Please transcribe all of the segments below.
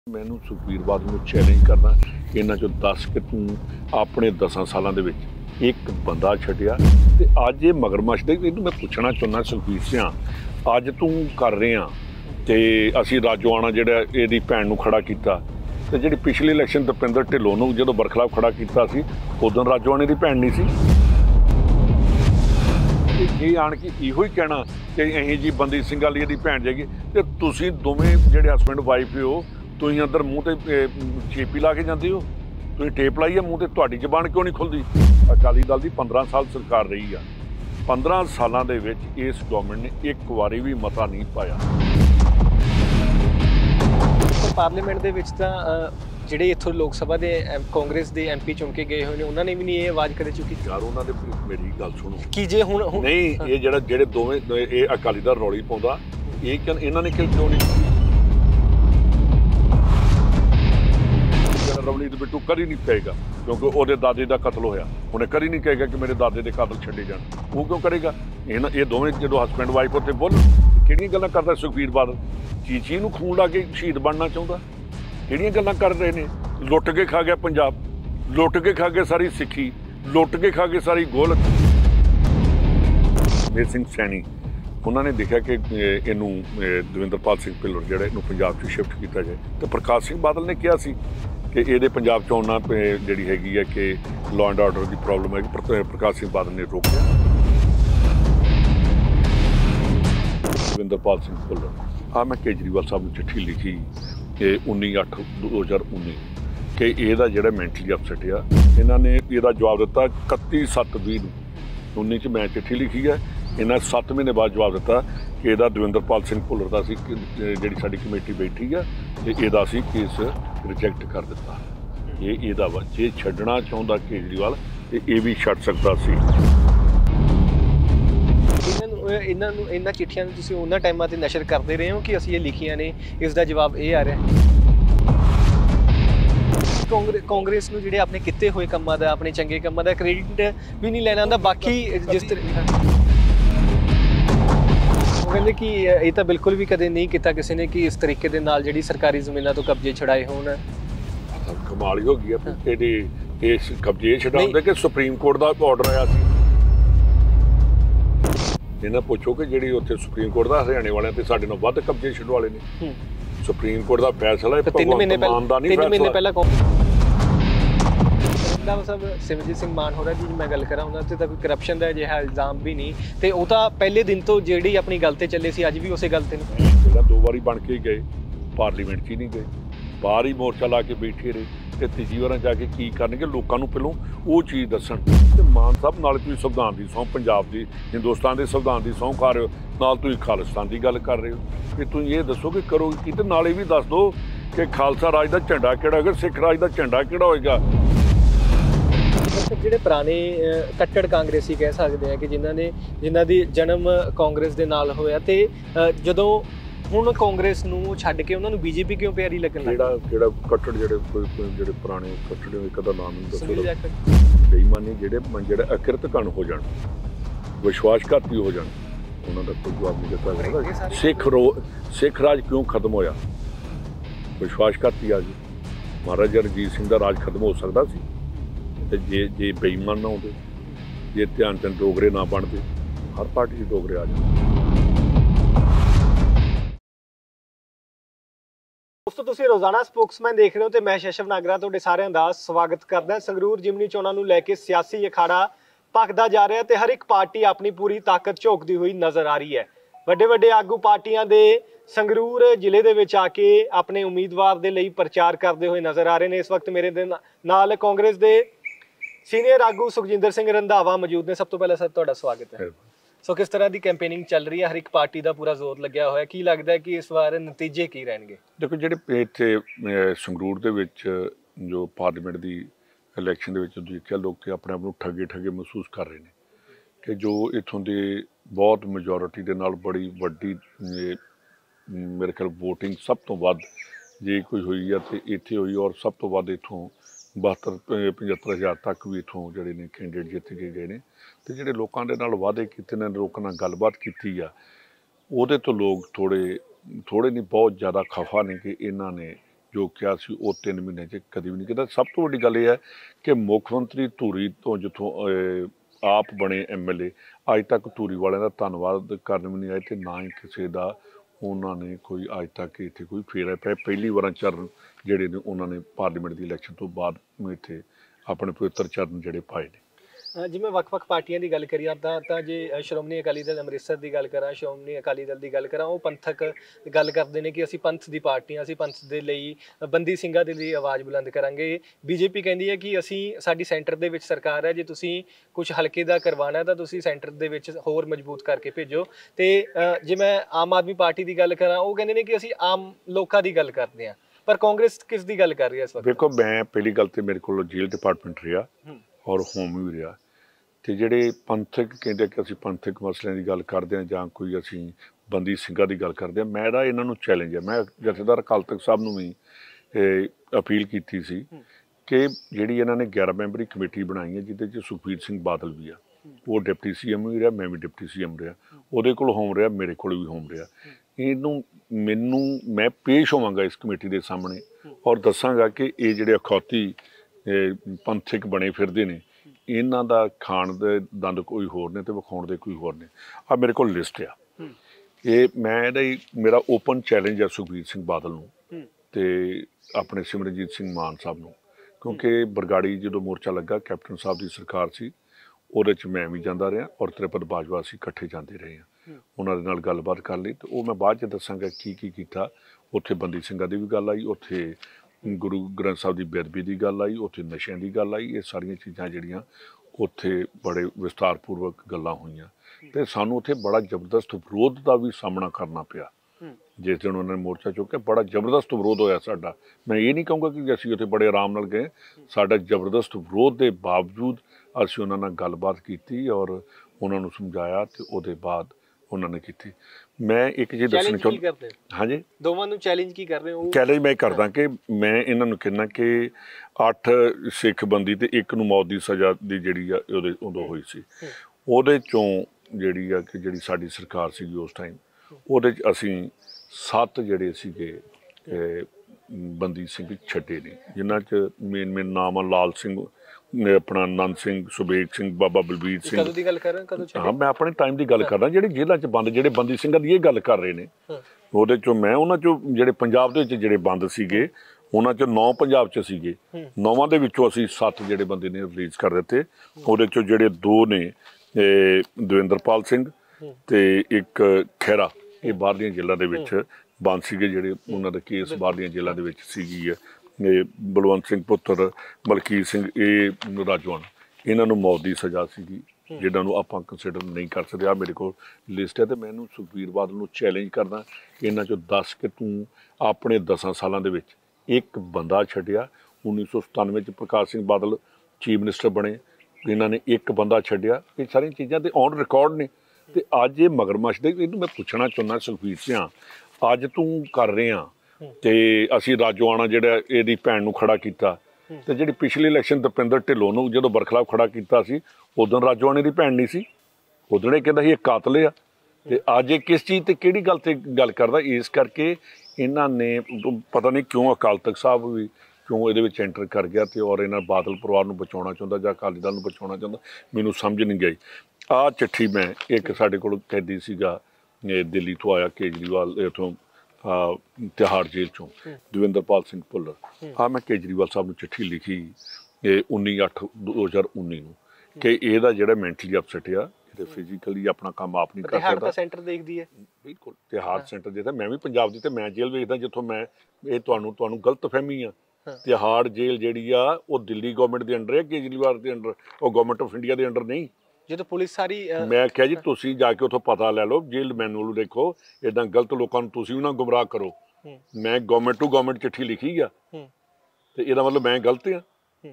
मैनू सुखबीर बादल ਨੂੰ ਚੈलेंज ਕਰਨਾ ਇਹਨਾਂ ਚੋਂ 10 ਕਿ ਤੂੰ ਆਪਣੇ 10 ਸਾਲਾਂ ਦੇ ਵਿੱਚ ਇੱਕ ਬੰਦਾ ਛੱਡਿਆ ਤੇ ਅੱਜ ਇਹ ਮਗਰਮੱਛ ਦੇ ਇਹਨੂੰ ਮੈਂ ਪੁੱਛਣਾ ਚਾਹੁੰਦਾ ਸੁਖਬੀਰ ਸਿੰਘ ਅੱਜ ਤੂੰ ਕਰ ਰਹੇ ਆ ਤੇ ਅਸੀਂ ਰਾਜੋਆਣਾ ਜਿਹੜਾ ਇਹਦੀ ਭੈਣ ਨੂੰ ਖੜਾ ਕੀਤਾ ਤੇ ਜਿਹੜੀ ਪਿਛਲੀ ਇਲੈਕਸ਼ਨ ਦਪਿੰਦਰ ਢਿੱਲੋਂ ਨੂੰ ਜਦੋਂ ਬਰਖਲਾਫ ਖੜਾ ਕੀਤਾ ਸੀ ਉਦੋਂ ਰਾਜੋਆਣੇ ਦੀ ਭੈਣ ਨਹੀਂ ਸੀ ਇਹ ਆਣ ਕੇ ਇਹੋ ਹੀ ਕਹਿਣਾ ਕਿ ਅਸੀਂ ਜੀ ਬੰਦੀ ਸਿੰਘ ਵਾਲੀ ਦੀ ਭੈਣ ਜਾਏਗੀ ਤੇ ਤੁਸੀਂ ਦੋਵੇਂ ਜਿਹੜੇ ਹਸਬੈਂਡ ਵਾਈਫ ਹੋ ਤੁਸੀਂ ਅੰਦਰ ਮੂੰਹ ਤੇ ਚੇਪੀ ਲਾ ਕੇ ਜਾਂਦੇ ਹੋ ਤੁਸੀਂ ਟੇਪ ਲਾਈ ਹੈ ਮੂੰਹ ਤੇ ਤੁਹਾਡੀ ਜ਼ਬਾਨ ਕਿਉਂ ਨਹੀਂ ਖੁੱਲਦੀ ਅਕਾਲੀ ਦਲ ਦੀ 15 ਸਾਲ ਸਰਕਾਰ ਰਹੀ ਆ 15 ਸਾਲਾਂ ਦੇ ਵਿੱਚ ਇਸ ਗਵਰਨਮੈਂਟ ਨੇ ਇੱਕ ਵਾਰੀ ਵੀ ਮਤਾ ਨਹੀਂ ਪਾਇਆ ਪਾਰਲੀਮੈਂਟ ਦੇ ਵਿੱਚ ਤਾਂ ਜਿਹੜੇ ਇੱਥੋਂ ਲੋਕ ਸਭਾ ਦੇ ਕਾਂਗਰਸ ਦੇ ਐਮਪੀ ਚੁਣ ਕੇ ਗਏ ਹੋਏ ਨੇ ਉਹਨਾਂ ਨੇ ਵੀ ਨਹੀਂ ਇਹ ਆਵਾਜ਼ ਕਦੇ ਚੁੱਕੀ ਯਾਰ ਉਹਨਾਂ ਦੇ ਮੇਰੀ ਗੱਲ ਸੁਣੋ ਕਿ ਜੇ ਹੁਣ ਨਹੀਂ ਇਹ ਜਿਹੜੇ ਦੋਵੇਂ ਇਹ ਅਕਾਲੀ ਦਲ ਰੌਲੀ ਪਾਉਂਦਾ ਇਹ ਇਹਨਾਂ ਨੇ ਕਿਉਂ ਨਹੀਂ ਰਵਨੀਤ ਬਿੱਟੂ ਕਦੀ ਨਹੀਂ ਕਹੇਗਾ ਕਿਉਂਕਿ ਉਹਦੇ ਦਾਦੇ ਦਾ ਕਤਲ ਹੋਇਆ ਉਹਨੇ ਕਦੀ ਨਹੀਂ ਕਹੇਗਾ ਕਿ ਮੇਰੇ ਦਾਦੇ ਦੇ ਕਾਤਲ ਛੱਡੇ ਜਾਣ ਉਹ ਕਿਉਂ ਕਰੇਗਾ ਇਹ ਦੋਵੇਂ ਜਦੋਂ ਹਸਬੈਂਡ ਵਾਈਫ ਉੱਥੇ ਬੋਲ ਕਿਹੜੀਆਂ ਗੱਲਾਂ ਕਰਦਾ ਸੁਖਬੀਰ ਬਾਦਲ ਚੀਚੀ ਨੂੰ ਖੂਨ ਲਾ ਕੇ ਸ਼ਹੀਦ ਬਣਨਾ ਚਾਹੁੰਦਾ ਕਿਹੜੀਆਂ ਗੱਲਾਂ ਕਰ ਰਹੇ ਨੇ ਲੁੱਟ ਕੇ ਖਾ ਗਿਆ ਪੰਜਾਬ ਲੁੱਟ ਕੇ ਖਾ ਗਿਆ ਸਾਰੀ ਸਿੱਖੀ ਲੁੱਟ ਕੇ ਖਾ ਕੇ ਸਾਰੀ ਗੋਲਕ ਮੇਰ ਸਿੰਘ ਸੈਣੀ ਉਹਨਾਂ ਨੇ ਦੇਖਿਆ ਕਿ ਇਹਨੂੰ ਦਵਿੰਦਰਪਾਲ ਸਿੰਘ ਭਿੱਲਰ ਜਿਹੜਾ ਇਹਨੂੰ ਪੰਜਾਬ 'ਚ ਸ਼ਿਫਟ ਕੀਤਾ ਜਾਏ ਤੇ ਪ੍ਰਕਾਸ਼ ਸਿੰਘ ਬਾਦਲ ਨੇ ਕਿਹਾ ਸੀ ਕਿ ਇਹਦੇ ਪੰਜਾਬ 'ਚ ਆਉਣਾ ਜਿਹੜੀ ਹੈਗੀ ਹੈ ਕਿ ਲਾਅ ਐਂਡ ਆਰਡਰ ਦੀ ਪ੍ਰੋਬਲਮ ਹੈ ਪ੍ਰਕਾਸ਼ ਸਿੰਘ ਬਾਦਲ ਨੇ ਰੋਕਿਆ ਦਵਿੰਦਰਪਾਲ ਸਿੰਘ ਭੁੱਲਰ ਮੈਂ ਕੇਜਰੀਵਾਲ ਸਾਹਿਬ ਨੂੰ ਚਿੱਠੀ ਲਿਖੀ ਕਿ 19/8/2019 ਕਿ ਇਹਦਾ ਜਿਹੜਾ ਮੈਂਟਲੀ ਅਪਸੈਟ ਆ ਇਹਨਾਂ ਨੇ ਇਹਦਾ ਜਵਾਬ ਦਿੱਤਾ 31/7/2019 'ਚ ਮੈਂ ਚਿੱਠੀ ਲਿਖੀ ਹੈ ਇਹਨਾਂ 7 ਮਹੀਨੇ ਬਾਅਦ ਜਵਾਬ ਦਿੱਤਾ ਕਿ ਇਹਦਾ ਦਵਿੰਦਰਪਾਲ ਸਿੰਘ ਭੁੱਲਰ ਦਾ ਸੀ ਜਿਹੜੀ ਸਾਡੀ ਕਮੇਟੀ ਬੈਠੀ ਆ ਤੇ ਇਹਦਾ ਅਸੀਂ ਕੇਸ ਰਿਜੈਕਟ ਕਰ ਦਿੱਤਾ ਇਹਦਾ ਵਾ ਜੇ ਛੱਡਣਾ ਚਾਹੁੰਦਾ ਕੇਜਰੀਵਾਲ ਤੇ ਇਹ ਵੀ ਛੱਡ ਸਕਦਾ ਸੀ ਇਹਨਾਂ ਚਿੱਠੀਆਂ ਨੂੰ ਤੁਸੀਂ ਉਹਨਾਂ ਟਾਈਮਾਂ ਤੇ ਨਸ਼ਰ ਕਰਦੇ ਰਹੇ ਹੋ ਕਿ ਅਸੀਂ ਇਹ ਲਿਖੀਆਂ ਨੇ ਇਸ ਦਾ ਜਵਾਬ ਇਹ ਆ ਰਿਹਾ ਕਾਂਗਰਸ ਨੂੰ ਜਿਹੜੇ ਆਪਣੇ ਕੀਤੇ ਹੋਏ ਕੰਮਾਂ ਦਾ ਆਪਣੇ ਚੰਗੇ ਕੰਮਾਂ ਦਾ ਕ੍ਰੈਡਿਟ ਵੀ ਨਹੀਂ ਲੈਣਾ ਹੁੰਦਾ ਬਾਕੀ ਜਿਸ ਤਰ੍ਹਾਂ ਉਹ ਕਹਿੰਦੇ ਕਿ ਇਹ ਤਾਂ ਬਿਲਕੁਲ ਵੀ ਕਦੇ ਨਹੀਂ ਕੀਤਾ ਕਿਸੇ ਨੇ ਕਿ ਇਸ ਤਰੀਕੇ ਦੇ ਨਾਲ ਜਿਹੜੀ ਸਰਕਾਰੀ ਜ਼ਮੀਨਾਂ ਤੋਂ ਕਬਜ਼ੇ ਛੁਡਾਏ ਹੋਣ ਕਮਾਲ ਹੀ ਹੋ ਗਈ ਹੈ ਕਿਹੜੇ ਇਸ ਕਬਜ਼ੇ ਛਡਾਉਂਦੇ ਕਿ ਸੁਪਰੀਮ ਕੋਰਟ ਦਾ ਆਰਡਰ ਆਇਆ ਸੀ ਇਹਨਾਂ ਪੁੱਛੋ ਕਿ ਜਿਹੜੀ ਉੱਥੇ ਸੁਪਰੀਮ ਕੋਰਟ ਦਾ ਹਰਿਆਣੇ ਵਾਲਿਆਂ ਤੇ ਸਾਡੇ ਨਾਲ ਵੱਧ ਕਬਜ਼ੇ ਛਡਵਾ ਲਏ ਨੇ ਸੁਪਰੀਮ ਕੋਰਟ ਦਾ ਫੈਸਲਾ ਹੈ 3 ਮਹੀਨੇ ਪਹਿਲਾਂ ਸਿਮਰਜੀਤ ਸਿੰਘ ਮਾਨ ਹੋ ਰਿਹਾ ਜੀ ਮੈਂ ਗੱਲ ਕਰਾਂ ਉਹਨਾਂ ਤੇ ਤਾਂ ਕੋਈ ਕਰਪਸ਼ਨ ਦਾ ਅਜਿਹਾ ਇਲਜ਼ਾਮ ਵੀ ਨਹੀਂ ਤੇ ਉਹ ਤਾਂ ਪਹਿਲੇ ਦਿਨ ਤੋਂ ਜਿਹੜੀ ਆਪਣੀ ਗੱਲ ਤੇ ਚੱਲੇ ਸੀ ਅੱਜ ਵੀ ਉਸੇ ਗੱਲ ਤੇ ਨੇ ਪਹਿਲਾਂ 2 ਵਾਰੀ ਬਣ ਕੇ ਗਏ ਪਾਰਲੀਮੈਂਟ 'ਚ ਹੀ ਨਹੀਂ ਗਏ ਬਾਹਰ ਹੀ ਮੋਰਚਾ ਲਾ ਕੇ ਬੈਠੇ ਰਹੇ ਤੇ ਤੀਜੀ ਵਾਰਾਂ ਜਾ ਕੇ ਕੀ ਕਰਨਗੇ ਲੋਕਾਂ ਨੂੰ ਪਹਿਲੋਂ ਉਹ ਚੀਜ਼ ਦੱਸਣ ਤੇ ਮਾਨ ਸਾਹਿਬ ਨਾਲ ਤੁਸੀਂ ਸੰਵਿਧਾਨ ਦੀ ਸਹੁੰ ਪੰਜਾਬ ਦੀ ਹਿੰਦੁਸਤਾਨ ਦੇ ਸੰਵਿਧਾਨ ਦੀ ਸਹੁੰ ਖਾ ਰਹੇ ਹੋ ਨਾਲ ਤੁਸੀਂ ਖਾਲਿਸਤਾਨ ਦੀ ਗੱਲ ਕਰ ਰਹੇ ਹੋ ਕਿ ਤੁਸੀਂ ਇਹ ਦੱਸੋ ਕਿ ਕਰੋ ਕੀ ਤੇ ਨਾਲ ਇਹ ਵੀ ਦੱਸ ਦਿਓ ਕਿ ਖਾਲਸਾ ਰਾਜ ਦਾ ਝੰਡਾ ਕਿਹੜਾ ਹੋਏਗਾ ਸਿੱਖ ਰਾਜ ਦਾ ਝੰਡਾ ਕਿਹੜਾ ਹੋਏਗਾ ਜਿਹੜੇ ਪੁਰਾਣੇ ਕੱਟੜ ਕਾਂਗਰਸੀ ਕਹਿ ਸਕਦੇ ਆ ਕਿ ਜਿਨ੍ਹਾਂ ਦੀ ਜਨਮ ਕਾਂਗਰਸ ਦੇ ਨਾਲ ਹੋਇਆ ਤੇ ਜਦੋਂ ਹੁਣ ਕਾਂਗਰਸ ਨੂੰ ਛੱਡ ਕੇ ਉਹਨਾਂ ਨੂੰ ਬੀਜੇਪੀ ਕਿਉਂ ਪਿਆਰੀ ਲੱਗਣ ਲੱਗੀ ਕਿਹੜਾ ਕੱਟੜ ਜਿਹੜੇ ਜਿਹੜੇ ਪੁਰਾਣੇ ਕੱਟੜ ਇੱਕ ਦਾ ਨਾਮ ਨਹੀਂ ਦੱਸੋ ਬੇਈਮਾਨੀ ਜਿਹੜੇ ਅਕਿਰਤਕਣ ਹੋ ਜਾਣ ਵਿਸ਼ਵਾਸਘਾਤੀ ਹੋ ਜਾਣ ਉਹਨਾਂ ਦਾ ਕੋਈ ਜਵਾਬ ਨਹੀਂ ਦਿੱਤਾ ਸਿੱਖ ਰਾਜ ਕਿਉਂ ਖਤਮ ਹੋਇਆ ਵਿਸ਼ਵਾਸਘਾਤੀ ਆ ਗਈ ਮਹਾਰਾਜਾ ਰਣਜੀਤ ਸਿੰਘ ਦਾ ਰਾਜ ਖਤਮ ਹੋ ਸਕਦਾ ਸੀ ਤੇ ਜੇ ਬੇਈਮਾਨ ਨਾ ਹੁੰਦੇ ਜੇ ਧਿਆਨ ਚੰਦ ਡੋਗਰੇ ਨਾ ਬਣਦੇ ਹਰ ਪਾਰਟੀ 'ਚ ਡੋਗਰੇ ਆ ਜਾਂਦੇ ਦੋਸਤੋ ਤੁਸੀਂ ਰੋਜ਼ਾਨਾ ਸਪੋਕਸਮੈਨ ਦੇਖ ਰਹੇ ਹੋ ਤੇ ਮੈਂ ਸ਼ਸ਼ਵ ਨਾਗਰਾ ਤੁਹਾਡੇ ਸਾਰਿਆਂ ਦਾ ਸਵਾਗਤ ਕਰਦਾ ਸੰਗਰੂਰ ਜਿਮਨੀ ਚੋਣਾਂ ਨੂੰ ਲੈ ਕੇ ਸਿਆਸੀ ਅਖਾੜਾ ਭਖਦਾ ਜਾ ਰਿਹਾ ਤੇ ਹਰ ਇੱਕ ਪਾਰਟੀ ਆਪਣੀ ਪੂਰੀ ਤਾਕਤ ਝੋਕਦੀ ਹੋਈ ਨਜ਼ਰ ਆ ਰਹੀ ਹੈ ਵੱਡੇ ਵੱਡੇ ਆਗੂ ਪਾਰਟੀਆਂ ਦੇ ਸੰਗਰੂਰ ਜ਼ਿਲ੍ਹੇ ਦੇ ਵਿੱਚ ਆ ਕੇ ਆਪਣੇ ਉਮੀਦਵਾਰ ਦੇ ਲਈ ਪ੍ਰਚਾਰ ਕਰਦੇ ਹੋਏ ਨਜ਼ਰ ਆ ਰਹੇ ਨੇ ਇਸ ਵਕਤ ਮੇਰੇ ਦੇ ਨਾਲ ਕਾਂਗਰਸ ਦੇ ਸੀਨੀਅਰ ਆਗੂ ਸੁਖਜਿੰਦਰ ਸਿੰਘ ਰੰਧਾਵਾ ਮੌਜੂਦ ਨੇ ਸਭ ਤੋਂ ਪਹਿਲਾਂ ਸਰ ਤੁਹਾਡਾ ਸਵਾਗਤ ਹੈ ਸੋ ਕਿਸ ਤਰ੍ਹਾਂ ਦੀ ਕੈਂਪੇਨਿੰਗ ਚੱਲ ਰਹੀ ਹੈ ਹਰ ਇੱਕ ਪਾਰਟੀ ਦਾ ਪੂਰਾ ਜ਼ੋਰ ਲੱਗਿਆ ਹੋਇਆ ਕੀ ਲੱਗਦਾ ਹੈ ਕਿ ਇਸ ਵਾਰ ਨਤੀਜੇ ਕੀ ਰਹਿਣਗੇ ਦੇਖੋ ਜਿਹੜੇ ਇੱਥੇ ਸੰਗਰੂਰ ਦੇ ਵਿੱਚ ਜੋ ਪਾਰਲੀਮੈਂਟ ਦੀ ਇਲੈਕਸ਼ਨ ਦੇ ਵਿੱਚ ਦੇਖਿਆ ਲੋਕ ਆਪਣੇ ਆਪ ਨੂੰ ਠੱਗੇ ਮਹਿਸੂਸ ਕਰ ਰਹੇ ਨੇ ਕਿ ਜੋ ਇੱਥੋਂ ਦੇ ਬਹੁਤ ਮੈਜੋਰਿਟੀ ਦੇ ਨਾਲ ਬੜੀ ਵੱਡੀ ਮੇਰੇ ਖਿਆਲ ਵੋਟਿੰਗ ਸਭ ਤੋਂ ਵੱਧ ਜੇ ਕੋਈ ਹੋਈ ਆ ਤੇ ਇੱਥੇ ਹੋਈ ਔਰ ਸਭ ਤੋਂ ਵੱਧ ਇੱਥੋਂ 72-75 ਹਜ਼ਾਰ ਤੱਕ ਵੀ ਇੱਥੋਂ ਜਿਹੜੇ ਨੇ ਕੈਂਡੀਡੇਟ ਜਿੱਤ ਕੇ ਗਏ ਨੇ ਤੇ ਜਿਹੜੇ ਲੋਕਾਂ ਦੇ ਨਾਲ ਵਾਅਦੇ ਕੀਤੇ ਨੇ ਲੋਕਾਂ ਨਾਲ ਗੱਲਬਾਤ ਕੀਤੀ ਆ ਉਹਦੇ ਤੋਂ ਲੋਕ ਥੋੜੇ ਨਹੀਂ ਬਹੁਤ ਜ਼ਿਆਦਾ ਖਫਾ ਨੇ ਕਿ ਇਹਨਾਂ ਨੇ ਜੋ ਕਿਹਾ ਸੀ ਉਹ 3 ਮਹੀਨੇ 'ਚ ਕਦੀ ਵੀ ਨਹੀਂ ਕੀਤਾ। ਸਭ ਤੋਂ ਵੱਡੀ ਗੱਲ ਇਹ ਹੈ ਕਿ ਮੁੱਖ ਮੰਤਰੀ ਧੂਰੀ ਤੋਂ ਜਿੱਥੋਂ ਆਪ ਬਣੇ MLA ਅੱਜ ਤੱਕ ਧੂਰੀ ਵਾਲਿਆਂ ਦਾ ਧੰਨਵਾਦ ਕਰਨ ਵੀ ਨਹੀਂ ਆਏ ਤੇ ਨਾ ਹੀ ਕਿਸੇ ਦਾ ਉਹਨਾਂ ਨੇ ਕੋਈ ਅੱਜ ਤੱਕ ਇੱਥੇ ਕੋਈ ਫੇਰਾ ਪਿਆ। ਪਹਿਲੀ ਵਾਰਾਂ ਚਰਨ ਜਿਹੜੇ ਨੇ ਉਹਨਾਂ ਨੇ ਪਾਰਲੀਮੈਂਟ ਦੀ ਇਲੈਕਸ਼ਨ ਤੋਂ ਬਾਅਦ ਇੱਥੇ ਆਪਣੇ ਪਵਿੱਤਰ ਚਰਨ ਜਿਹੜੇ ਪਾਏ ਨੇ। ਜਿਵੇਂ ਵੱਖ-ਵੱਖ ਪਾਰਟੀਆਂ ਦੀ ਗੱਲ ਕਰੀਏ ਤਾਂ ਜੇ ਸ਼੍ਰੋਮਣੀ ਅਕਾਲੀ ਦਲ ਅੰਮ੍ਰਿਤਸਰ ਦੀ ਗੱਲ ਕਰਾਂ, ਸ਼੍ਰੋਮਣੀ ਅਕਾਲੀ ਦਲ ਦੀ ਗੱਲ ਕਰਾਂ, ਉਹ ਪੰਥਕ ਗੱਲ ਕਰਦੇ ਨੇ ਕਿ ਅਸੀਂ ਪੰਥ ਦੀ ਪਾਰਟੀ ਹਾਂ, ਅਸੀਂ ਪੰਥ ਦੇ ਲਈ ਬੰਦੀ ਸਿੰਘਾਂ ਦੇ ਲਈ ਆਵਾਜ਼ ਬੁਲੰਦ ਕਰਾਂਗੇ। BJP ਕਹਿੰਦੀ ਹੈ ਕਿ ਸਾਡੀ ਸੈਂਟਰ ਦੇ ਵਿੱਚ ਸਰਕਾਰ ਹੈ, ਜੇ ਤੁਸੀਂ ਕੁਝ ਹਲਕੇ ਦਾ ਕਰਵਾਉਣਾ ਤਾਂ ਤੁਸੀਂ ਸੈਂਟਰ ਦੇ ਵਿੱਚ ਹੋਰ ਮਜ਼ਬੂਤ ਕਰਕੇ ਭੇਜੋ। ਤੇ ਜੇ ਮੈਂ ਆਮ ਆਦਮੀ ਪਾਰਟੀ ਦੀ ਗੱਲ ਕਰਾਂ, ਉਹ ਕਹਿੰਦੇ ਨੇ ਕਿ ਅਸੀਂ ਆਮ ਲੋਕਾਂ ਦੀ ਗੱਲ ਕਰਦੇ ਹਾਂ, ਪਰ ਕਾਂਗਰਸ ਕਿਸ ਦੀ ਗੱਲ ਕਰ ਰਹੀ ਹੈ ਇਸ ਵਕਤ? ਦੇਖੋ, ਮੈਂ ਪਹਿਲੀ ਗੱਲ ਤੇ ਮੇਰੇ ਕੋਲ ਜੇਲ੍ਹ ਡਿਪਾਰਟਮੈਂਟ ਰਿਹਾ ਔਰ ਹੋਮ ਵੀ ਰਿਹਾ, ਤੇ ਜਿਹੜੇ ਪੰਥਕ ਕਹਿੰਦੇ ਕਿ ਅਸੀਂ ਪੰਥਕ ਮਸਲਿਆਂ ਦੀ ਗੱਲ ਕਰਦੇ ਹਾਂ ਜਾਂ ਕੋਈ ਅਸੀਂ ਬੰਦੀ ਸਿੰਘਾਂ ਦੀ ਗੱਲ ਕਰਦੇ ਹਾਂ, ਮੇਰਾ ਇਹਨਾਂ ਨੂੰ ਚੈਲੰਜ ਹੈ। ਮੈਂ ਜਥੇਦਾਰ ਅਕਾਲ ਤਖਤ ਸਾਹਿਬ ਨੂੰ ਵੀ ਅਪੀਲ ਕੀਤੀ ਸੀ ਕਿ ਜਿਹੜੀ ਇਹਨਾਂ ਨੇ 11 ਮੈਂਬਰੀ ਕਮੇਟੀ ਬਣਾਈ ਹੈ ਜਿਹਦੇ 'ਚ ਸੁਖਬੀਰ ਸਿੰਘ ਬਾਦਲ ਵੀ ਆ, ਉਹ ਡਿਪਟੀ CM ਵੀ ਰਿਹਾ, ਮੈਂ ਵੀ ਡਿਪਟੀ CM ਰਿਹਾ, ਉਹਦੇ ਕੋਲ ਹੋਮ ਰਿਹਾ, ਮੇਰੇ ਕੋਲ ਵੀ ਹੋਮ ਰਿਹਾ। ਮੈਂ ਪੇਸ਼ ਹੋਵਾਂਗਾ ਇਸ ਕਮੇਟੀ ਦੇ ਸਾਹਮਣੇ ਔਰ ਦੱਸਾਂਗਾ ਕਿ ਇਹ ਜਿਹੜੇ ਅਖੌਤੀ ਪੰਥਕ ਬਣੇ ਫਿਰਦੇ ਨੇ, ਇਹਨਾਂ ਦਾ ਖਾਣ ਦੇ ਦੰਦ ਕੋਈ ਹੋਰ ਨੇ ਤੇ ਵਿਖਾਉਣ ਦੇ ਕੋਈ ਹੋਰ ਨੇ। ਆ ਮੇਰੇ ਕੋਲ ਲਿਸਟ ਆ, ਇਹ ਮੇਰਾ ਓਪਨ ਚੈਲੰਜ ਹੈ ਸੁਖਬੀਰ ਸਿੰਘ ਬਾਦਲ ਨੂੰ ਤੇ ਆਪਣੇ ਸਿਮਰਨਜੀਤ ਸਿੰਘ ਮਾਨ ਸਾਹਿਬ ਨੂੰ, ਕਿਉਂਕਿ ਬਰਗਾੜੀ ਜਦੋਂ ਮੋਰਚਾ ਲੱਗਾ ਕੈਪਟਨ ਸਾਹਿਬ ਦੀ ਸਰਕਾਰ ਸੀ, ਉਹਦੇ 'ਚ ਮੈਂ ਵੀ ਜਾਂਦਾ ਰਿਹਾ ਔਰ ਤ੍ਰਿਪਤ ਬਾਜਵਾ ਅਸੀਂ ਇਕੱਠੇ ਜਾਂਦੇ ਰਹੇ ਹਾਂ। ਉਹਨਾਂ ਦੇ ਨਾਲ ਗੱਲਬਾਤ ਕਰ ਲਈ ਤੇ ਉਹ ਮੈਂ ਬਾਅਦ 'ਚ ਦੱਸਾਂਗਾ ਕੀ ਕੀਤਾ। ਉੱਥੇ ਬੰਦੀ ਸਿੰਘਾਂ ਦੀ ਵੀ ਗੱਲ ਆਈ, ਉੱਥੇ ਗੁਰੂ ਗ੍ਰੰਥ ਸਾਹਿਬ ਦੀ ਬੇਅਦਬੀ ਦੀ ਗੱਲ ਆਈ, ਉੱਥੇ ਨਸ਼ਿਆਂ ਦੀ ਗੱਲ ਆਈ। ਇਹ ਸਾਰੀਆਂ ਚੀਜ਼ਾਂ ਜਿਹੜੀਆਂ ਉੱਥੇ ਬੜੇ ਵਿਸਤਾਰਪੂਰਵਕ ਗੱਲਾਂ ਹੋਈਆਂ ਤੇ ਸਾਨੂੰ ਉੱਥੇ ਬੜਾ ਜ਼ਬਰਦਸਤ ਵਿਰੋਧ ਦਾ ਵੀ ਸਾਹਮਣਾ ਕਰਨਾ ਪਿਆ। ਜਿਸ ਦਿਨ ਉਹਨਾਂ ਨੇ ਮੋਰਚਾ ਚੁੱਕਿਆ ਬੜਾ ਜ਼ਬਰਦਸਤ ਵਿਰੋਧ ਹੋਇਆ ਸਾਡਾ। ਮੈਂ ਇਹ ਨਹੀਂ ਕਹੂੰਗਾ ਕਿ ਅਸੀਂ ਉੱਥੇ ਬੜੇ ਆਰਾਮ ਨਾਲ ਗਏ, ਸਾਡਾ ਜ਼ਬਰਦਸਤ ਵਿਰੋਧ ਦੇ ਬਾਵਜੂਦ ਅਸੀਂ ਉਹਨਾਂ ਨਾਲ ਗੱਲਬਾਤ ਕੀਤੀ ਔਰ ਉਹਨਾਂ ਨੂੰ ਸਮਝਾਇਆ ਤੇ ਉਹਦੇ ਬਾਅਦ ਉਹਨਾਂ ਨੇ ਕੀਤੀ। ਮੈਂ ਇੱਕ ਚੀਜ਼ ਦੱਸਣੀ ਚਾਹੁੰਦਾ, ਹਾਂਜੀ, ਦੋਵਾਂ ਨੂੰ ਚੈਲੰਜ ਕੀ ਕਰ ਰਹੇ ਹੋ? ਚੈਲੰਜ ਮੈਂ ਕਰਦਾ ਕਿ ਮੈਂ ਇਹਨਾਂ ਨੂੰ ਕਹਿੰਦਾ ਕਿ 8 ਸਿੱਖ ਬੰਦੀ ਤੇ 1 ਨੂੰ ਮੌਤ ਦੀ ਸਜ਼ਾ ਦੀ ਜਿਹੜੀ ਆ ਉਦੋਂ ਹੋਈ ਸੀ, ਉਹਦੇ 'ਚੋਂ ਜਿਹੜੀ ਸਾਡੀ ਸਰਕਾਰ ਸੀਗੀ ਉਸ ਟਾਈਮ, ਉਹਦੇ 'ਚ ਅਸੀਂ 7 ਜਿਹੜੇ ਸੀਗੇ ਬੰਦੀ ਸਿੰਘ ਛੱਡੇ ਨੇ, ਜਿਨ੍ਹਾਂ 'ਚ ਮੇਨ ਨਾਮ ਆ ਲਾਲ ਸਿੰਘ, ਆਪਣਾ ਆਨੰਦ ਸਿੰਘ, ਸੁਬੇਗ ਸਿੰਘ, ਬਾਬਾ ਬਲਬੀਰ ਸਿੰਘ। ਕਦੋਂ ਦੀ ਗੱਲ ਕਰ ਰਹੇ? ਕਦੋਂ ਛੱਡੇ? ਹਾਂ, ਮੈਂ ਆਪਣੇ ਟਾਈਮ ਦੀ ਗੱਲ ਕਰਦਾ। ਜਿਹੜੇ ਜੇਲ੍ਹਾਂ 'ਚ ਬੰਦ ਜਿਹੜੇ ਬੰਦੀ ਸਿੰਘਾਂ ਦੀ ਇਹ ਗੱਲ ਕਰ ਰਹੇ ਨੇ, ਉਹਦੇ 'ਚੋਂ ਮੈਂ ਉਹਨਾਂ 'ਚੋਂ ਜਿਹੜੇ ਪੰਜਾਬ ਦੇ ਵਿੱਚ ਜਿਹੜੇ ਬੰਦ ਸੀਗੇ ਉਹਨਾਂ 'ਚੋਂ 9 ਪੰਜਾਬ 'ਚ ਸੀਗੇ, 9ਵਾਂ ਦੇ ਵਿੱਚੋਂ ਅਸੀਂ 7 ਜਿਹੜੇ ਬੰਦੇ ਨੇ ਰਿਲੀਜ਼ ਕਰ ਦਿੱਤੇ। ਉਹਦੇ 'ਚੋਂ ਜਿਹੜੇ 2 ਨੇ ਦਵਿੰਦਰਪਾਲ ਸਿੰਘ ਤੇ ਇੱਕ ਖਹਿਰਾ, ਇਹ ਬਾਹਰ ਦੀਆਂ ਜੇਲ੍ਹਾਂ ਦੇ ਵਿੱਚ ਬੰਦ ਸੀਗੇ, ਜਿਹੜੇ ਉਹਨਾਂ ਦਾ ਕੇਸ ਬਾਹਰ ਦੀਆਂ ਜੇਲ੍ਹਾਂ ਦੇ ਵਿੱਚ ਸੀਗੀ ਹੈ। ਬਲਵੰਤ ਸਿੰਘ ਪੁੱਤਰ ਮਲਕੀਤ ਸਿੰਘ, ਇਹ ਰਾਜਵਾਨ, ਇਹਨਾਂ ਨੂੰ ਮੌਤ ਦੀ ਸਜ਼ਾ ਸੀਗੀ, ਜਿਨ੍ਹਾਂ ਨੂੰ ਆਪਾਂ ਕੰਸੀਡਰ ਨਹੀਂ ਕਰ ਸਕਦੇ। ਆ ਮੇਰੇ ਕੋਲ ਲਿਸਟ ਹੈ ਤੇ ਮੈਂ ਇਹਨੂੰ ਸੁਖਬੀਰ ਬਾਦਲ ਨੂੰ ਚੈਲੰਜ ਕਰਦਾ, ਇਹਨਾਂ 'ਚੋਂ ਦੱਸ ਕਿ ਤੂੰ ਆਪਣੇ 10 ਸਾਲਾਂ ਦੇ ਵਿੱਚ ਇੱਕ ਬੰਦਾ ਛੱਡਿਆ। 1997 'ਚ ਪ੍ਰਕਾਸ਼ ਸਿੰਘ ਬਾਦਲ ਚੀਫ ਮਿਨਿਸਟਰ ਬਣੇ, ਇਹਨਾਂ ਨੇ ਇੱਕ ਬੰਦਾ ਛੱਡਿਆ। ਇਹ ਸਾਰੀਆਂ ਚੀਜ਼ਾਂ ਤੇ ਔਨ ਰਿਕਾਰਡ ਨੇ। ਤੇ ਅੱਜ ਇਹ ਮਗਰਮੱਛ ਦੇ, ਇਹਨੂੰ ਮੈਂ ਪੁੱਛਣਾ ਚਾਹੁੰਦਾ ਸੁਖਬੀਰ ਸਿੰਘ, ਅੱਜ ਤੂੰ ਕਰ ਰਹੇ ਆ ਤੇ ਅਸੀਂ ਰਾਜੋਆਣਾ ਜਿਹੜਾ ਇਹਦੀ ਭੈਣ ਨੂੰ ਖੜਾ ਕੀਤਾ, ਤੇ ਜਿਹੜੀ ਪਿਛਲੀ ਇਲੈਕਸ਼ਨ ਦਪਿੰਦਰ ਢਿੱਲੋਂ ਨੂੰ ਜਦੋਂ ਬਰਖਲਾਫ ਖੜਾ ਕੀਤਾ ਸੀ, ਉਦੋਂ ਰਾਜੋਆਣੇ ਦੀ ਭੈਣ ਨਹੀਂ ਸੀ, ਉਦੋਂ ਇਹ ਕਹਿੰਦਾ ਸੀ ਇਹ ਕਾਤਲ ਆ। ਤੇ ਅੱਜ ਇਹ ਕਿਸ ਚੀਜ਼ ਤੇ ਕਿਹੜੀ ਗੱਲ ਤੇ ਗੱਲ ਕਰਦਾ? ਇਸ ਕਰਕੇ ਇਹਨਾਂ ਨੇ ਪਤਾ ਨਹੀਂ ਕਿਉਂ ਅਕਾਲ ਤਖਤ ਸਾਹਿਬ ਵੀ ਕਿਉਂ ਇਹਦੇ ਵਿੱਚ ਐਂਟਰ ਕਰ ਗਿਆ ਤੇ ਔਰ ਇਹਨਾਂ ਬਾਦਲ ਪਰਿਵਾਰ ਨੂੰ ਬਚਾਉਣਾ ਚਾਹੁੰਦਾ ਜਾਂ ਅਕਾਲੀ ਦਲ ਨੂੰ ਬਚਾਉਣਾ ਚਾਹੁੰਦਾ, ਮੈਨੂੰ ਸਮਝ ਨਹੀਂ ਗਈ। ਆਹ ਚਿੱਠੀ ਮੈਂ ਇੱਕ ਸਾਡੇ ਕੋਲ ਕੈਦੀ ਸੀਗਾ, ਦਿੱਲੀ ਤੋਂ ਆਇਆ, ਕੇਜਰੀਵਾਲ ਇੱਥੋਂ ਤਿਹਾੜ ਜੇਲ੍ਹ 'ਚੋਂ, ਦਵਿੰਦਰਪਾਲ ਸਿੰਘ ਭੁੱਲਰ। ਆਹ ਮੈਂ ਕੇਜਰੀਵਾਲ ਸਾਹਿਬ ਨੂੰ ਚਿੱਠੀ ਲਿਖੀ 19/8/2019 ਨੂੰ ਕਿ ਇਹਦਾ ਜਿਹੜਾ ਮੈਂਟਲੀ ਅਪਸੈਟ ਆ, ਇਹਦੇ ਫਿਜ਼ੀਕਲੀ ਆਪਣਾ ਕੰਮ ਆਪ ਨਹੀਂ ਕਰ ਸਕਦਾ। ਸੈਂਟਰ ਦੇਖਦੀ ਹੈ ਬਿਲਕੁਲ, ਤਿਹਾੜ ਸੈਂਟਰ ਦੇਖਦਾ। ਮੈਂ ਵੀ ਪੰਜਾਬ ਦੀ ਤੇ ਮੈਂ ਜੇਲ੍ਹ ਵੇਖਦਾ ਜਿੱਥੋਂ ਮੈਂ, ਇਹ ਤੁਹਾਨੂੰ ਗਲਤ ਫਹਿਮੀ ਆ। ਤਿਹਾੜ ਜੇਲ੍ਹ ਜਿਹੜੀ ਆ ਉਹ ਦਿੱਲੀ ਗਵਰਨਮੈਂਟ ਦੇ ਅੰਡਰ ਹੈ, ਕੇਜਰੀਵਾਲ ਦੇ ਅੰਡਰ, ਉਹ ਗਵਰਨਮੈਂਟ ਆਫ ਇੰਡੀਆ ਦੇ ਅੰਡਰ ਨਹੀਂ। ਜਦੋਂ ਪੁਲਿਸ ਸਾਰੀ, ਮੈਂ ਕਿਹਾ ਜੀ ਤੁਸੀਂ ਜਾ ਕੇ ਉੱਥੋਂ ਪਤਾ ਲੈ ਲਓ, ਜੇਲ੍ਹ ਮੈਨੂਅਲ ਦੇਖੋ, ਇੱਦਾਂ ਗਲਤ ਲੋਕਾਂ ਨੂੰ ਤੁਸੀਂ ਵੀ ਨਾ ਗੁੰਮਰਾਹ ਕਰੋ। ਮੈਂ ਗਵਰਨਮੈਂਟ ਟੂ ਗਵਰਨਮੈਂਟ ਚਿੱਠੀ ਲਿਖੀ ਆ ਤੇ ਇਹਦਾ ਮਤਲਬ ਮੈਂ ਗਲਤ ਆ?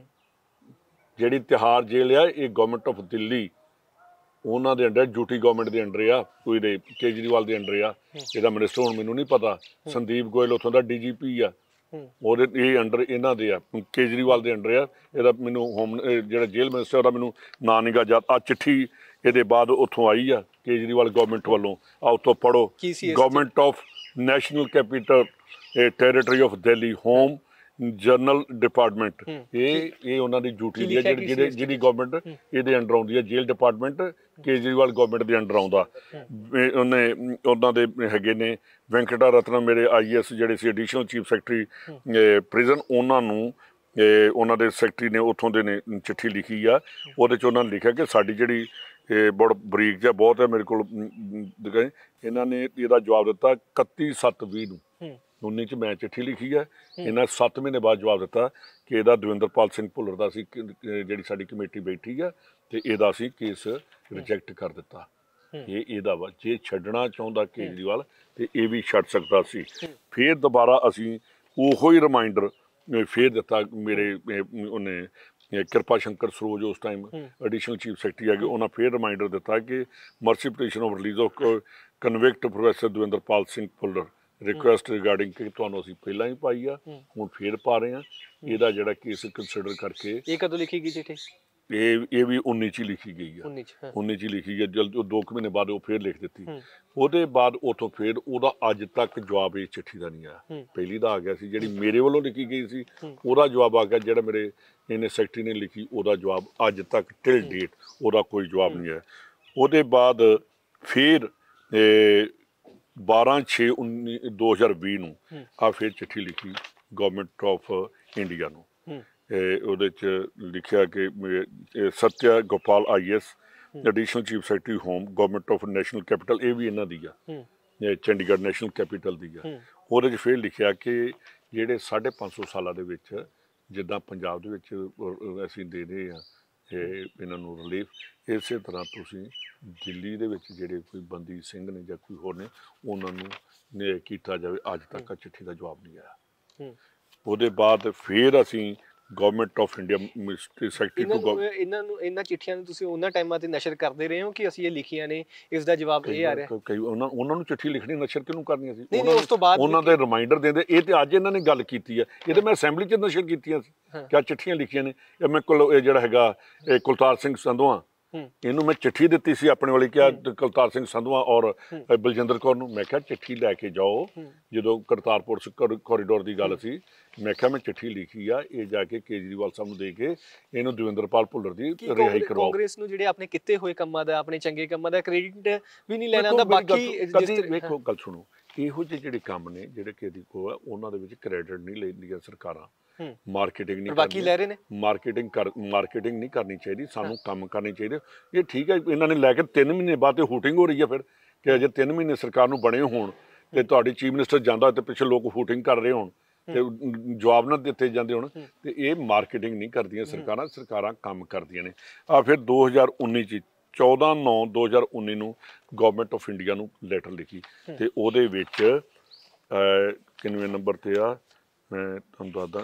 ਜਿਹੜੀ ਤਿਹਾੜ ਜੇਲ੍ਹ ਆ ਇਹ ਗਵਰਨਮੈਂਟ ਆਫ ਦਿੱਲੀ, ਉਹਨਾਂ ਦੇ ਅੰਡਰ, ਯੂਟੀ ਗਵਰਨਮੈਂਟ ਦੇ ਅੰਡਰ ਆ, ਕੋਈ ਦੇ ਕੇਜਰੀਵਾਲ ਦੇ ਅੰਡਰ ਆ। ਇਹਦਾ ਮਿਨਿਸਟਰ ਹੁਣ ਮੈਨੂੰ ਨਹੀਂ ਪਤਾ, ਸੰਦੀਪ ਗੋਇਲ ਉੱਥੋਂ ਦਾ DGP ਆ, ਉਹਦੇ ਇਹ ਅੰਡਰ ਇਹਨਾਂ ਦੇ ਆ, ਕੇਜਰੀਵਾਲ ਦੇ ਅੰਡਰ ਆ। ਇਹਦਾ ਮੈਨੂੰ ਹੋਮ ਜਿਹੜਾ ਜੇਲ੍ਹ ਮਿਨਿਸਟਰ ਉਹਦਾ ਮੈਨੂੰ ਨਾਂ ਨਹੀਂ ਗਾ ਯਾਦ। ਆ ਚਿੱਠੀ ਇਹਦੇ ਬਾਅਦ ਉੱਥੋਂ ਆਈ ਆ ਕੇਜਰੀਵਾਲ ਗਵਰਨਮੈਂਟ ਵੱਲੋਂ, ਆ ਉੱਥੋਂ ਪੜ੍ਹੋ, government of national capital territory of Delhi home general department ਇਹ ਉਹਨਾਂ ਦੀ ਡਿਊਟੀ ਹੈ ਜਿਹਦੀ ਗਵਰਨਮੈਂਟ ਇਹਦੇ ਅੰਡਰ ਆਉਂਦੀ ਹੈ। ਜੇਲ੍ਹ ਡਿਪਾਰਟਮੈਂਟ ਕੇਜਰੀਵਾਲ ਗਵਰਨਮੈਂਟ ਦੇ ਅੰਡਰ ਆਉਂਦਾ। ਉਹਨੇ ਉਹਨਾਂ ਦੇ ਹੈਗੇ ਨੇ ਵੈਂਕਟਾ ਰਤਨ ਮੇਰੇ IAS ਜਿਹੜੇ ਸੀ ਐਡੀਸ਼ਨਲ ਚੀਫ ਸੈਕਟਰੀ ਪ੍ਰਿਜ਼ਨ, ਉਹਨਾਂ ਨੂੰ ਉਹਨਾਂ ਦੇ ਸੈਕਟਰੀ ਨੇ ਉੱਥੋਂ ਦੇ ਨੇ ਚਿੱਠੀ ਲਿਖੀ ਆ। ਉਹਦੇ 'ਚ ਉਹਨਾਂ ਨੇ ਲਿਖਿਆ ਕਿ ਸਾਡੀ ਜਿਹੜੀ ਬੜਾ ਬਰੀਕ ਜਿਹਾ ਬਹੁਤ ਹੈ ਮੇਰੇ ਕੋਲ। ਇਹਨਾਂ ਨੇ ਇਹਦਾ ਜਵਾਬ ਦਿੱਤਾ 31/7/20 ਨੂੰ 19 'ਚ ਮੈਂ ਚਿੱਠੀ ਲਿਖੀ ਹੈ। ਇਹਨਾਂ 7 ਮਹੀਨੇ ਬਾਅਦ ਜਵਾਬ ਦਿੱਤਾ ਕਿ ਇਹਦਾ ਦਵਿੰਦਰਪਾਲ ਸਿੰਘ ਭੁੱਲਰ ਦਾ ਸੀ ਜਿਹੜੀ ਸਾਡੀ ਕਮੇਟੀ ਬੈਠੀ ਆ ਤੇ ਇਹਦਾ ਅਸੀਂ ਕੇਸ ਰਿਜੈਕਟ ਕਰ ਦਿੱਤਾ। ਇਹਦਾ ਵਾ ਜੇ ਛੱਡਣਾ ਚਾਹੁੰਦਾ ਕੇਜਰੀਵਾਲ ਤੇ ਇਹ ਵੀ ਛੱਡ ਸਕਦਾ ਸੀ। ਫਿਰ ਦੁਬਾਰਾ ਅਸੀਂ ਉਹੋ ਹੀ ਰਿਮਾਈਂਡਰ ਫਿਰ ਦਿੱਤਾ। ਮੇਰੇ ਉਹਨੇ ਕਿਰਪਾ ਸ਼ੰਕਰ ਸਰੋਜ ਉਸ ਟਾਈਮ ਐਡੀਸ਼ਨਲ ਚੀਫ ਸੈਕਟਰੀ ਹੈਗੇ, ਉਹਨਾਂ ਫਿਰ ਰਿਮਾਈਂਡਰ ਦਿੱਤਾ ਕਿ mercy petition of release of convict professor Davinderpal Singh Bhullar request regarding ਕਿ ਤੁਹਾਨੂੰ ਅਸੀਂ ਪਹਿਲਾਂ ਹੀ ਪਾਈ ਆ, ਹੁਣ ਫੇਰ ਪਾ ਰਹੇ ਹਾਂ। ਇਹਦਾ ਜਿਹੜਾ ਕੇਸ ਕੰਸੀਡਰ ਕਰਕੇ ਇਹ ਕਦੋਂ ਲਿਖੀ ਗਈ ਚਿੱਠੀ? ਇਹ ਵੀ 19 'ਚ ਹੀ ਲਿਖੀ ਗਈ ਆ। 19 'ਚ ਹੀ ਲਿਖੀ ਗਈ। ਜਲਦ 2 ਮਹੀਨੇ ਬਾਅਦ ਉਹ ਫੇਰ ਲਿਖ ਦਿੱਤੀ। ਉਹਦੇ ਬਾਅਦ ਉੱਥੋਂ ਫੇਰ ਉਹਦਾ ਅੱਜ ਤੱਕ ਜਵਾਬ ਇਸ ਚਿੱਠੀ ਦਾ ਨਹੀਂ ਆਇਆ। ਪਹਿਲੀ ਦਾ ਆ ਗਿਆ ਸੀ ਜਿਹੜੀ ਮੇਰੇ ਵੱਲੋਂ ਲਿਖੀ ਗਈ ਸੀ, ਉਹਦਾ ਜਵਾਬ ਆ ਗਿਆ। ਜਿਹੜਾ ਮੇਰੇ ਇਹਨੇ ਸੈਕਟਰੀ ਨੇ ਲਿਖੀ ਉਹਦਾ ਜਵਾਬ ਅੱਜ ਤੱਕ ਟਿਲ ਡੇਟ ਉਹਦਾ ਕੋਈ ਜਵਾਬ ਨਹੀਂ ਆਇਆ। ਉਹਦੇ ਬਾਅਦ ਫਿਰ 12/6/2020 ਨੂੰ ਆ ਫਿਰ ਚਿੱਠੀ ਲਿਖੀ ਗਵਰਨਮੈਂਟ ਆਫ ਇੰਡੀਆ ਨੂੰ। ਉਹਦੇ 'ਚ ਲਿਖਿਆ ਕਿ Satya Gopal IAS additional chief secretary home government of national capital, ਇਹ ਵੀ ਇਹਨਾਂ ਦੀ ਆ, ਚੰਡੀਗੜ੍ਹ ਨੈਸ਼ਨਲ ਕੈਪੀਟਲ ਦੀ ਆ। ਉਹਦੇ 'ਚ ਫਿਰ ਲਿਖਿਆ ਕਿ ਜਿਹੜੇ 550 ਸਾਲਾਂ ਦੇ ਵਿੱਚ ਜਿੱਦਾਂ ਪੰਜਾਬ ਦੇ ਵਿੱਚ ਅਸੀਂ ਦੇ ਰਹੇ ਹਾਂ ਇਹਨਾਂ ਨੂੰ ਰਿਲੀਫ, ਇਸੇ ਤਰ੍ਹਾਂ ਤੁਸੀਂ ਦਿੱਲੀ ਦੇ ਵਿੱਚ ਜਿਹੜੇ ਕੋਈ ਬੰਦੀ ਸਿੰਘ ਨੇ ਜਾਂ ਕੋਈ ਹੋਰ ਨੇ ਉਹਨਾਂ ਨੂੰ ਕੀਤਾ ਜਾਵੇ। ਅੱਜ ਤੱਕ ਚਿੱਠੀ ਦਾ ਜਵਾਬ ਨਹੀਂ ਆਇਆ। ਉਹਦੇ ਬਾਅਦ ਫਿਰ ਅਸੀਂ ਗਵਰਨਮੈਂਟ ਆਫ ਇੰਡੀਆ ਸੈਕਟਰੀ ਤੋਂ ਇਹਨਾਂ ਚਿੱਠੀਆਂ ਨੂੰ ਤੁਸੀਂ ਉਹਨਾਂ ਟਾਈਮਾਂ ਤੇ ਨਸ਼ਰ ਕਰਦੇ ਰਹੇ ਹੋ ਕਿ ਅਸੀਂ ਇਹ ਲਿਖੀਆਂ ਨੇ, ਇਸ ਦਾ ਜਵਾਬ ਇਹ ਆ ਰਿਹਾ? ਉਹਨਾਂ ਨੂੰ ਚਿੱਠੀ ਲਿਖਣੀ ਨਸ਼ਰ ਕਿਹਨੂੰ ਕਰਨੀ ਸੀ? ਉਸ ਤੋਂ ਬਾਅਦ ਉਹਨਾਂ ਦੇ ਰਿਮਾਈਂਡਰ ਦਿੰਦੇ। ਇਹ ਤੇ ਅੱਜ ਇਹਨਾਂ ਨੇ ਗੱਲ ਕੀਤੀ ਹੈ, ਇਹ ਤੇ ਮੈਂ ਅਸੈਂਬਲੀ 'ਚ ਨਸ਼ਰ ਕੀਤੀਆਂ ਸੀ। ਕਿਆ ਚਿੱਠੀਆਂ ਲਿਖੀਆਂ ਨੇ? ਇਹ ਮੇਰੇ ਕੋਲ ਇਹ ਜਿਹੜਾ ਹੈਗਾ ਕੁਲਤਾਰ ਸਿੰਘ ਸੰਧਵਾ, ਇਹਨੂੰ ਮੈਂ ਚਿੱਠੀ ਦਿੱਤੀ ਸੀ ਆਪਣੇ ਵਾਲੀ, ਕਿਹਾ ਕੁਲਤਾਰ ਸਿੰਘ ਸੰਧਵਾ ਔਰ ਬਲਜਿੰਦਰ ਕੌਰ ਨੂੰ। ਮੈਂ ਕਿਹਾ ਚਿੱਠੀ ਲੈ ਕੇ ਜਾਓ, ਜਦੋਂ ਕਰਤਾਰਪੁਰ ਕੋਰੀਡੋਰ ਦੀ ਗੱਲ ਸੀ, ਮੈਂ ਕਿਹਾ ਮੈਂ ਚਿੱਠੀ ਲਿਖੀ ਆ, ਇਹ ਜਾ ਕੇ ਕੇਜਰੀਵਾਲ ਸਾਹਿਬ ਨੂੰ ਦੇ ਕੇ ਇਹਨੂੰ ਦਵਿੰਦਰਪਾਲ ਭੁੱਲਰ ਦੀ ਰਿਹਾਈ ਕਰਵਾਓ। ਕਾਂਗਰਸ ਨੂੰ ਜਿਹੜੇ ਆਪਣੇ ਕੀਤੇ ਹੋਏ ਕੰਮਾਂ ਦਾ, ਆਪਣੇ ਚੰਗੇ ਕੰਮਾਂ ਦਾ ਕ੍ਰੈਡਿਟ ਵੀ ਨਹੀਂ ਲੈਣਾ ਹੁੰਦਾ। ਬਾਕੀ ਵੇਖੋ ਗੱਲ ਸੁਣੋ, ਇਹੋ ਜਿਹੇ ਜਿਹੜੇ ਕੰਮ ਨੇ ਜਿਹੜੇ ਕਿਸੇ ਕੋਲ ਆ ਉਹਨਾਂ ਦੇ ਵਿੱਚ ਕ੍ਰੈਡਿਟ ਨਹੀਂ ਲੈਂਦੀਆਂ ਸਰਕਾਰਾਂ। ਮਾਰਕੀਟਿੰਗ ਨਹੀਂ, ਬਾਕੀ ਲੈ ਰਹੇ ਨੇ। ਮਾਰਕੀਟਿੰਗ ਨਹੀਂ ਕਰਨੀ ਚਾਹੀਦੀ, ਸਾਨੂੰ ਕੰਮ ਕਰਨੇ ਚਾਹੀਦੇ। ਇਹ ਠੀਕ ਹੈ, ਇਹਨਾਂ ਨੇ ਲੈ ਕੇ 3 ਮਹੀਨੇ ਬਾਅਦ ਤੇ ਹੂਟਿੰਗ ਹੋ ਰਹੀ ਹੈ ਫਿਰ ਕਿ ਅਜੇ 3 ਮਹੀਨੇ ਸਰਕਾਰ ਨੂੰ ਬਣੇ ਹੋਣ ਤੇ ਤੁਹਾਡੀ ਚੀਫ ਮਿਨਿਸਟਰ ਜਾਂਦਾ ਤੇ ਪਿੱਛੇ ਲੋਕ ਹੂਟਿੰਗ ਕਰ ਰਹੇ ਹੋਣ ਤੇ ਜਵਾਬ ਨਾ ਦਿੱਤੇ ਜਾਂਦੇ ਹੋਣ, ਤੇ ਇਹ ਮਾਰਕੀਟਿੰਗ ਨਹੀਂ ਕਰਦੀਆਂ ਸਰਕਾਰਾਂ ਕੰਮ ਕਰਦੀਆਂ ਨੇ। ਆ ਫਿਰ 2019 'ਚ 14/9/2019 ਨੂੰ ਗਵਰਨਮੈਂਟ ਆਫ ਇੰਡੀਆ ਨੂੰ ਲੈਟਰ ਲਿਖੀ ਤੇ ਉਹਦੇ ਵਿੱਚ ਕਿੰਨਵੇਂ ਨੰਬਰ ਤੇ ਆ, ਮੈਂ ਤੁਹਾਨੂੰ ਦੱਸਦਾ,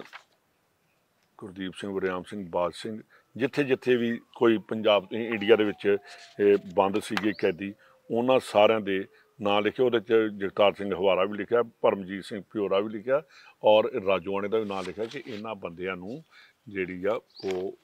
ਗੁਰਦੀਪ ਸਿੰਘ, ਵਰਿਆਮ ਸਿੰਘ, ਬਾਜ ਸਿੰਘ, ਜਿੱਥੇ ਵੀ ਕੋਈ ਪੰਜਾਬ ਇੰਡੀਆ ਦੇ ਵਿੱਚ ਬੰਦ ਸੀਗੇ ਕੈਦੀ, ਉਹਨਾਂ ਸਾਰਿਆਂ ਦੇ ਨਾਂ ਲਿਖੇ। ਉਹਦੇ 'ਚ ਜਗਤਾਰ ਸਿੰਘ ਹਵਾਰਾ ਵੀ ਲਿਖਿਆ, ਪਰਮਜੀਤ ਸਿੰਘ ਪਿਓਰਾ ਵੀ ਲਿਖਿਆ ਔਰ ਰਾਜੋਆਣੇ ਦਾ ਵੀ ਨਾਂ ਲਿਖਿਆ ਕਿ ਇਹਨਾਂ ਬੰਦਿਆਂ ਨੂੰ ਜਿਹੜੀ ਆ ਉਹ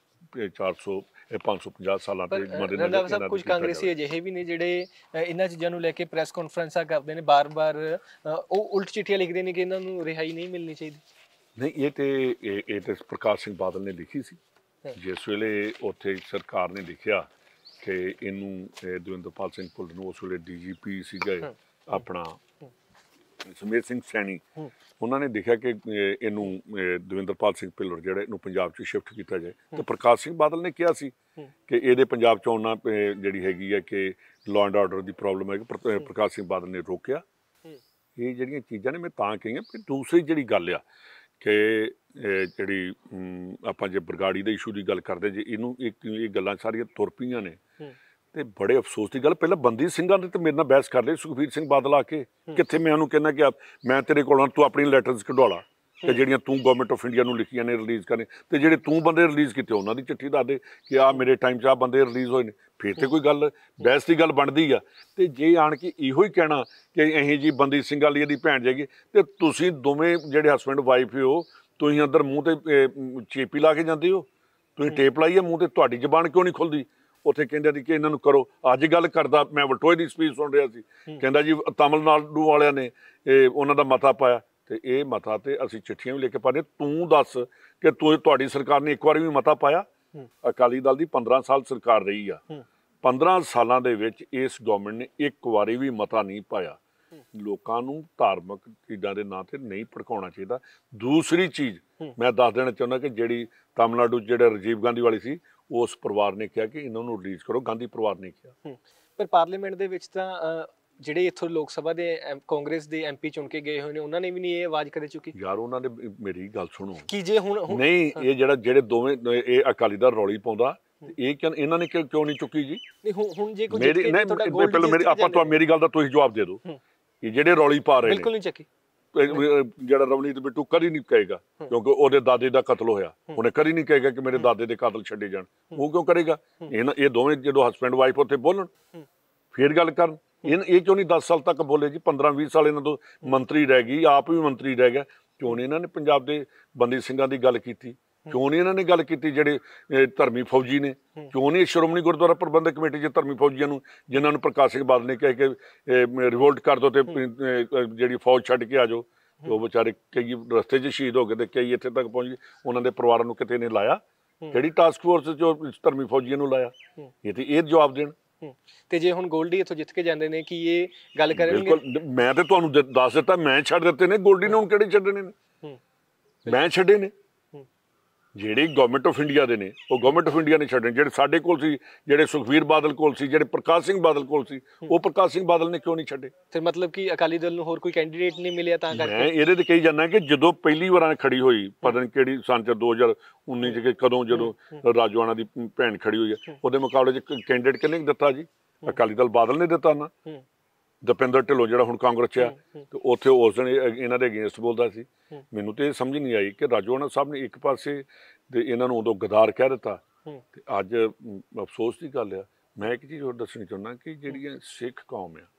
550 ਸਾਲਾਂ ਤੇ ਰੰਧਾਵਾ ਸਾਹਿਬ, ਕੁਝ ਕਾਂਗਰਸੀ ਅਜਿਹੇ ਵੀ ਨੇ ਜਿਹੜੇ ਇਹਨਾਂ ਚੀਜ਼ਾਂ ਨੂੰ ਲੈ ਕੇ ਪ੍ਰੈਸ ਕਾਨਫਰੰਸਾਂ ਕਰਦੇ ਨੇ, ਬਾਰ-ਬਾਰ ਉਹ ਉਲਟ ਚਿੱਠੀਆਂ ਲਿਖਦੇ ਨੇ ਕਿ ਇਹਨਾਂ ਨੂੰ ਰਿਹਾਈ ਨਹੀਂ ਮਿਲਣੀ ਚਾਹੀਦੀ। ਨਹੀਂ, ਇਹ ਤੇ ਪ੍ਰਕਾਸ਼ ਸਿੰਘ ਬਾਦਲ ਨੇ ਲਿਖੀ ਸੀ ਜਿਸ ਵੇਲੇ ਉੱਥੇ ਸਰਕਾਰ ਨੇ ਲਿਖਿਆ ਕਿ ਇਹਨੂੰ ਦਵਿੰਦਰਪਾਲ ਸਿੰਘ ਭੁੱਲਰ ਨੂੰ, ਉਸ ਵੇਲੇ DGP ਸੀਗਾ ਆਪਣਾ ਸਮੇਤ ਸਿੰਘ ਸੈਣੀ, ਉਹਨਾਂ ਨੇ ਦੇਖਿਆ ਕਿ ਇਹਨੂੰ ਦਵਿੰਦਰਪਾਲ ਸਿੰਘ ਭੁੱਲਰ ਜਿਹੜਾ ਇਹਨੂੰ ਪੰਜਾਬ 'ਚ ਸ਼ਿਫਟ ਕੀਤਾ ਜਾਏ। ਤੇ ਪ੍ਰਕਾਸ਼ ਸਿੰਘ ਬਾਦਲ ਨੇ ਕਿਹਾ ਸੀ ਕਿ ਇਹਦੇ ਪੰਜਾਬ 'ਚ ਆਉਣਾ ਜਿਹੜੀ ਹੈਗੀ ਹੈ ਕਿ ਲਾਅ ਐਂਡ ਆਰਡਰ ਦੀ ਪ੍ਰੋਬਲਮ ਹੈ। ਪ੍ਰਕਾਸ਼ ਸਿੰਘ ਬਾਦਲ ਨੇ ਰੋਕਿਆ। ਇਹ ਜਿਹੜੀਆਂ ਚੀਜ਼ਾਂ ਨੇ ਮੈਂ ਤਾਂ ਕਹੀਆਂ। ਫਿਰ ਦੂਸਰੀ ਜਿਹੜੀ ਗੱਲ ਆ ਕਿ ਜਿਹੜੀ ਆਪਾਂ ਜੇ ਬਰਗਾੜੀ ਦੇ ਇਸ਼ੂ ਦੀ ਗੱਲ ਕਰਦੇ, ਜੇ ਇਹ ਗੱਲਾਂ ਸਾਰੀਆਂ ਤੁਰ ਪਈਆਂ ਨੇ ਤੇ ਬੜੇ ਅਫਸੋਸ ਦੀ ਗੱਲ, ਪਹਿਲਾਂ ਬੰਦੀ ਸਿੰਘਾਂ ਨੇ ਤੇ ਮੇਰੇ ਨਾਲ ਬਹਿਸ ਕਰ ਲਈ ਸੁਖਬੀਰ ਸਿੰਘ ਬਾਦਲ ਆ ਕੇ, ਕਿੱਥੇ ਮੈਂ ਉਹਨੂੰ ਕਹਿੰਦਾ ਕਿ ਮੈਂ ਤੇਰੇ ਕੋਲੋਂ ਤੂੰ ਆਪਣੀ ਲੈਟਰਸ ਕਢਵਾ ਲਾ ਕਿ ਜਿਹੜੀਆਂ ਤੂੰ ਗਵਰਨਮੈਂਟ ਆਫ ਇੰਡੀਆ ਨੂੰ ਲਿਖੀਆਂ ਨੇ ਰਿਲੀਜ਼ ਕਰਨੇ, ਤੇ ਜਿਹੜੇ ਤੂੰ ਬੰਦੇ ਰਿਲੀਜ਼ ਕੀਤੇ ਉਹਨਾਂ ਦੀ ਚਿੱਠੀ ਦੱਸ ਦੇ ਕਿ ਆਹ ਮੇਰੇ ਟਾਈਮ 'ਚ ਆਹ ਬੰਦੇ ਰਿਲੀਜ਼ ਹੋਏ ਨੇ। ਫਿਰ ਤੇ ਕੋਈ ਗੱਲ ਬਹਿਸ ਦੀ ਗੱਲ ਬਣਦੀ ਆ। ਤੇ ਜੇ ਆਣ ਕੇ ਇਹੋ ਹੀ ਕਹਿਣਾ ਕਿ ਅਸੀਂ ਜੀ ਬੰਦੀ ਸਿੰਘ ਵਾਲੀ ਇਹਦੀ ਭੈਣ ਜਾਏਗੀ, ਤੇ ਤੁਸੀਂ ਦੋਵੇਂ ਜਿਹੜੇ ਹਸਬੈਂਡ ਵਾਈਫ ਹੋ, ਤੁਸੀਂ ਅੰਦਰ ਮੂੰਹ ਤੇ ਚੇਪੀ ਲਾ ਕੇ ਜਾਂਦੇ ਹੋ, ਤੁਸੀਂ ਟੇਪ ਲਾਈ ਹੈ ਮੂੰਹ ਤੇ, ਤੁਹਾਡੀ ਜ਼ਬਾਨ ਕਿਉਂ ਨਹੀਂ ਖੁੱਲਦੀ? ਉੱਥੇ ਕਹਿੰਦੇ ਸੀ ਕਿ ਇਹਨਾਂ ਨੂੰ ਕਰੋ। ਅੱਜ ਗੱਲ ਕਰਦਾ ਮੈਂ ਵਲਟੋਏ ਦੀ ਸਪੀਚ ਸੁਣ ਰਿਹਾ ਸੀ, ਕਹਿੰਦਾ ਜੀ ਤਮਿਲਨਾਡੂ ਵਾਲਿਆਂ ਨੇ ਉਹਨਾਂ ਦਾ ਮਤਾ ਪਾਇਆ ਤੇ ਇਹ ਮਤਾ ਤੇ ਅਸੀਂ ਚਿੱਠੀਆਂ ਵੀ ਲੈ ਕੇ ਪਾਣੇ। ਤੂੰ ਦੱਸ ਕਿ ਤੁਹਾਡੀ ਸਰਕਾਰ ਨੇ ਇੱਕ ਵਾਰੀ ਵੀ ਮਤਾ ਪਾਇਆ? ਅਕਾਲੀ ਦਲ ਦੀ 15 ਸਾਲ ਸਰਕਾਰ ਰਹੀ ਆ, 15 ਸਾਲਾਂ ਦੇ ਵਿੱਚ ਇਸ ਗਵਰਨਮੈਂਟ ਨੇ ਇੱਕ ਵਾਰੀ ਵੀ ਮਤਾ ਨਹੀਂ ਪਾਇਆ। ਲੋਕਾਂ ਨੂੰ ਧਾਰਮਿਕ ਚੀਜ਼ਾਂ ਦੇ ਨਾਂ ਤੇ ਨਹੀਂ ਭੜਕਾਉਣਾ ਚਾਹੀਦਾ। ਦੂਸਰੀ ਚੀਜ਼ ਮੈਂ ਦੱਸ ਦੇਣਾ ਚਾਹੁੰਦਾ ਕਿ ਜਿਹੜੀ ਤਾਮਿਲਨਾਡੂ ਜਿਹੜਾ ਰਾਜੀਵ ਗਾਂਧੀ ਵਾਲੀ ਸੀ, ਉਸ ਪਰਿਵਾਰ ਨੇ ਕਿਹਾ ਕਿ ਇਹਨਾਂ ਨੂੰ ਰਿਲੀਜ਼ ਕਰੋ, ਗਾਂਧੀ ਪਰਿਵਾਰ ਨੇ ਕਿਹਾ। ਪਰ ਪਾਰਲੀਮੈਂਟ ਦੇ ਵਿੱਚ ਤਾਂ ਜਿਹੜੇ ਇੱਥੋਂ ਲੋਕ ਸਭਾ ਦੇ ਕਾਂਗਰਸ ਦੇ ਐਮਪੀ ਚੁਣ ਕੇ ਗਏ ਹੋਏ ਨੇ, ਉਹਨਾਂ ਨੇ ਵੀ ਨਹੀਂ ਇਹ ਆਵਾਜ਼ ਕਦੇ ਚੁੱਕੀ। ਯਾਰ ਉਹਨਾਂ ਨੇ, ਮੇਰੀ ਗੱਲ ਸੁਣੋ, ਕਿ ਜੇ ਹੁਣ ਨਹੀਂ ਇਹ ਜਿਹੜੇ ਦੋਵੇਂ ਇਹ ਅਕਾਲੀ ਦਲ ਰੌਲੀ ਪਾਉਂਦਾ, ਇਹ ਇਹਨਾਂ ਨੇ ਕਿਉਂ ਨਹੀਂ ਚੁੱਕੀ ਜੀ? ਨਹੀਂ ਹੁਣ ਜੇ ਕੋਈ ਪਹਿਲਾਂ ਮੇਰੀ ਗੱਲ ਦਾ ਤੁਸੀਂ ਜਵਾਬ ਦੇ ਦਿਓ ਕਿ ਜਿਹੜੇ ਰੌਲੀ ਪਾ ਰਹੇ ਨੇ ਬਿਲਕੁਲ ਨਹੀਂ ਚੱਕੀ। ਜਿਹੜਾ ਰਵਨੀਤ ਬਿੱਟੂ ਕਦੀ ਨਹੀਂ ਕਹੇਗਾ, ਕਿਉਂਕਿ ਉਹਦੇ ਦਾਦੇ ਦਾ ਕਤਲ ਹੋਇਆ, ਉਹਨੇ ਕਦੀ ਨਹੀਂ ਕਹੇਗਾ ਕਿ ਮੇਰੇ ਦਾਦੇ ਦੇ ਕਾਤਲ ਛੱਡੇ ਜਾਣ। ਉਹ ਕਿਉਂ ਕਰੇਗਾ? ਇਹ ਦੋਵੇਂ ਜਦੋਂ ਹਸਬੈਂਡ ਵਾਈਫ ਉੱਥੇ ਬੋਲਣ ਫੇਰ ਗੱਲ ਕਰਨ। ਇਹ ਕਿਉਂ ਨਹੀਂ 10 ਸਾਲ ਤੱਕ ਬੋਲੇ ਜੀ? 15-20 ਸਾਲ ਇਹਨਾਂ ਤੋਂ ਮੰਤਰੀ ਰਹਿ ਗਈ, ਆਪ ਵੀ ਮੰਤਰੀ ਰਹਿ ਗਿਆ। ਕਿਉਂ ਨਹੀਂ ਇਹਨਾਂ ਨੇ ਪੰਜਾਬ ਦੇ ਬੰਦੀ ਸਿੰਘਾਂ ਦੀ ਗੱਲ ਕੀਤੀ? ਕਿਉਂ ਨਹੀਂ ਇਹਨਾਂ ਨੇ ਗੱਲ ਕੀਤੀ ਜਿਹੜੇ ਧਰਮੀ ਫੌਜੀ ਨੇ? ਕਿਉਂ ਨਹੀਂ ਸ਼੍ਰੋਮਣੀ ਗੁਰਦੁਆਰਾ ਪ੍ਰਬੰਧਕ ਕਮੇਟੀ 'ਚ ਧਰਮੀ ਫੌਜੀਆਂ ਨੂੰ, ਜਿਨ੍ਹਾਂ ਨੂੰ ਪ੍ਰਕਾਸ਼ ਸਿੰਘ ਬਾਦਲ ਨੇ ਕਿਹਾ ਕਿ ਰਿਵੋਲਟ ਕਰ ਦਿਓ ਤੇ ਜਿਹੜੀ ਫੌਜ ਛੱਡ ਕੇ ਆ ਜਾਓ, ਉਹ ਵਿਚਾਰੇ ਕਈ ਰਸਤੇ 'ਚ ਸ਼ਹੀਦ ਹੋ ਗਏ ਤੇ ਕਈ ਇੱਥੇ ਤੱਕ ਪਹੁੰਚ ਗਏ, ਉਹਨਾਂ ਦੇ ਪਰਿਵਾਰਾਂ ਨੂੰ ਕਿਤੇ ਨੇ ਲਾਇਆ? ਕਿਹੜੀ ਟਾਸਕ ਫੋਰਸ 'ਚ ਧਰਮੀ ਫੌਜੀਆਂ ਨੂੰ ਲਾਇਆ? ਇਹ ਜਵਾਬ ਦੇਣ। ਤੇ ਜੇ ਹੁਣ ਗੋਲਡੀ ਇੱਥੋਂ ਜਿੱਤ ਕੇ ਜਾਂਦੇ ਨੇ, ਕੀ ਇਹ ਗੱਲ ਕਰਨਗੇ? ਬਿਲਕੁਲ, ਮੈਂ ਤੇ ਤੁਹਾਨੂੰ ਦੱਸ ਦਿੱਤਾ, ਮੈਂ ਛੱਡ ਦਿੱਤੇ ਨੇ। ਗੋਲਡੀ ਨੇ ਹੁਣ ਕਿਹੜੇ ਛੱਡਣੇ ਨੇ? ਮੈਂ ਛੱਡੇ ਨੇ। ਜਿਹੜੇ ਗਵਰਨਮੈਂਟ ਆਫ ਇੰਡੀਆ ਦੇ ਨੇ, ਉਹ ਗਵਰਨਮੈਂਟ ਆਫ ਇੰਡੀਆ ਨੇ ਛੱਡਣੇ। ਜਿਹੜੇ ਸਾਡੇ ਕੋਲ ਸੀ, ਜਿਹੜੇ ਸੁਖਬੀਰ ਬਾਦਲ ਕੋਲ ਸੀ, ਜਿਹੜੇ ਪ੍ਰਕਾਸ਼ ਸਿੰਘ ਬਾਦਲ ਕੋਲ ਸੀ, ਉਹ ਪ੍ਰਕਾਸ਼ ਸਿੰਘ ਬਾਦਲ ਨੇ ਕਿਉਂ ਨਹੀਂ ਛੱਡੇ? ਤੇ ਮਤਲਬ ਕਿ ਅਕਾਲੀ ਦਲ ਨੂੰ ਹੋਰ ਕੋਈ ਕੈਂਡੀਡੇਟ ਨਹੀਂ ਮਿਲਿਆ ਤਾਂ ਕਰਕੇ? ਮੈਂ ਇਹਦੇ ਤੇ ਕਹੀ ਜਾਂਦਾ ਕਿ ਜਦੋਂ ਪਹਿਲੀ ਵਾਰ ਖੜੀ ਹੋਈ, ਪਤਾ ਨਹੀਂ ਕਿਹੜੀ ਸੰਨ 2019 ਚ ਕਦੋਂ, ਜਦੋਂ ਰਾਜਵਾਨਾ ਦੀ ਭੈਣ ਖੜੀ ਹੋਈ ਹੈ, ਉਹਦੇ ਮੁਕਾਬਲੇ ਚ ਕੈਂਡੀਡੇਟ ਕਿਹਨੇ ਦਿੱਤਾ ਜੀ? ਅਕਾਲੀ ਦਲ ਬਾਦਲ ਨੇ ਦਿੱਤਾ ਨਾ। ਦਪਿੰਦਰ ਢਿੱਲੋਂ ਜਿਹੜਾ ਹੁਣ ਕਾਂਗਰਸ 'ਚ ਆ, ਤੇ ਉੱਥੇ ਉਸ ਦਿਨ ਇਹਨਾਂ ਦੇ ਅਗੇਂਸਟ ਬੋਲਦਾ ਸੀ। ਮੈਨੂੰ ਤੇ ਇਹ ਸਮਝ ਨਹੀਂ ਆਈ ਕਿ ਰਾਜਵਾਨਾ ਸਾਹਿਬ ਨੇ ਇੱਕ ਪਾਸੇ ਤੇ ਇਹਨਾਂ ਨੂੰ ਉਦੋਂ ਗਦਾਰ ਕਹਿ ਦਿੱਤਾ, ਤੇ ਅੱਜ ਅਫਸੋਸ ਦੀ ਗੱਲ ਆ। ਮੈਂ ਇੱਕ ਚੀਜ਼ ਹੋਰ ਦੱਸਣੀ ਚਾਹੁੰਦਾ ਕਿ ਜਿਹੜੀਆਂ ਸਿੱਖ ਕੌਮ ਆ,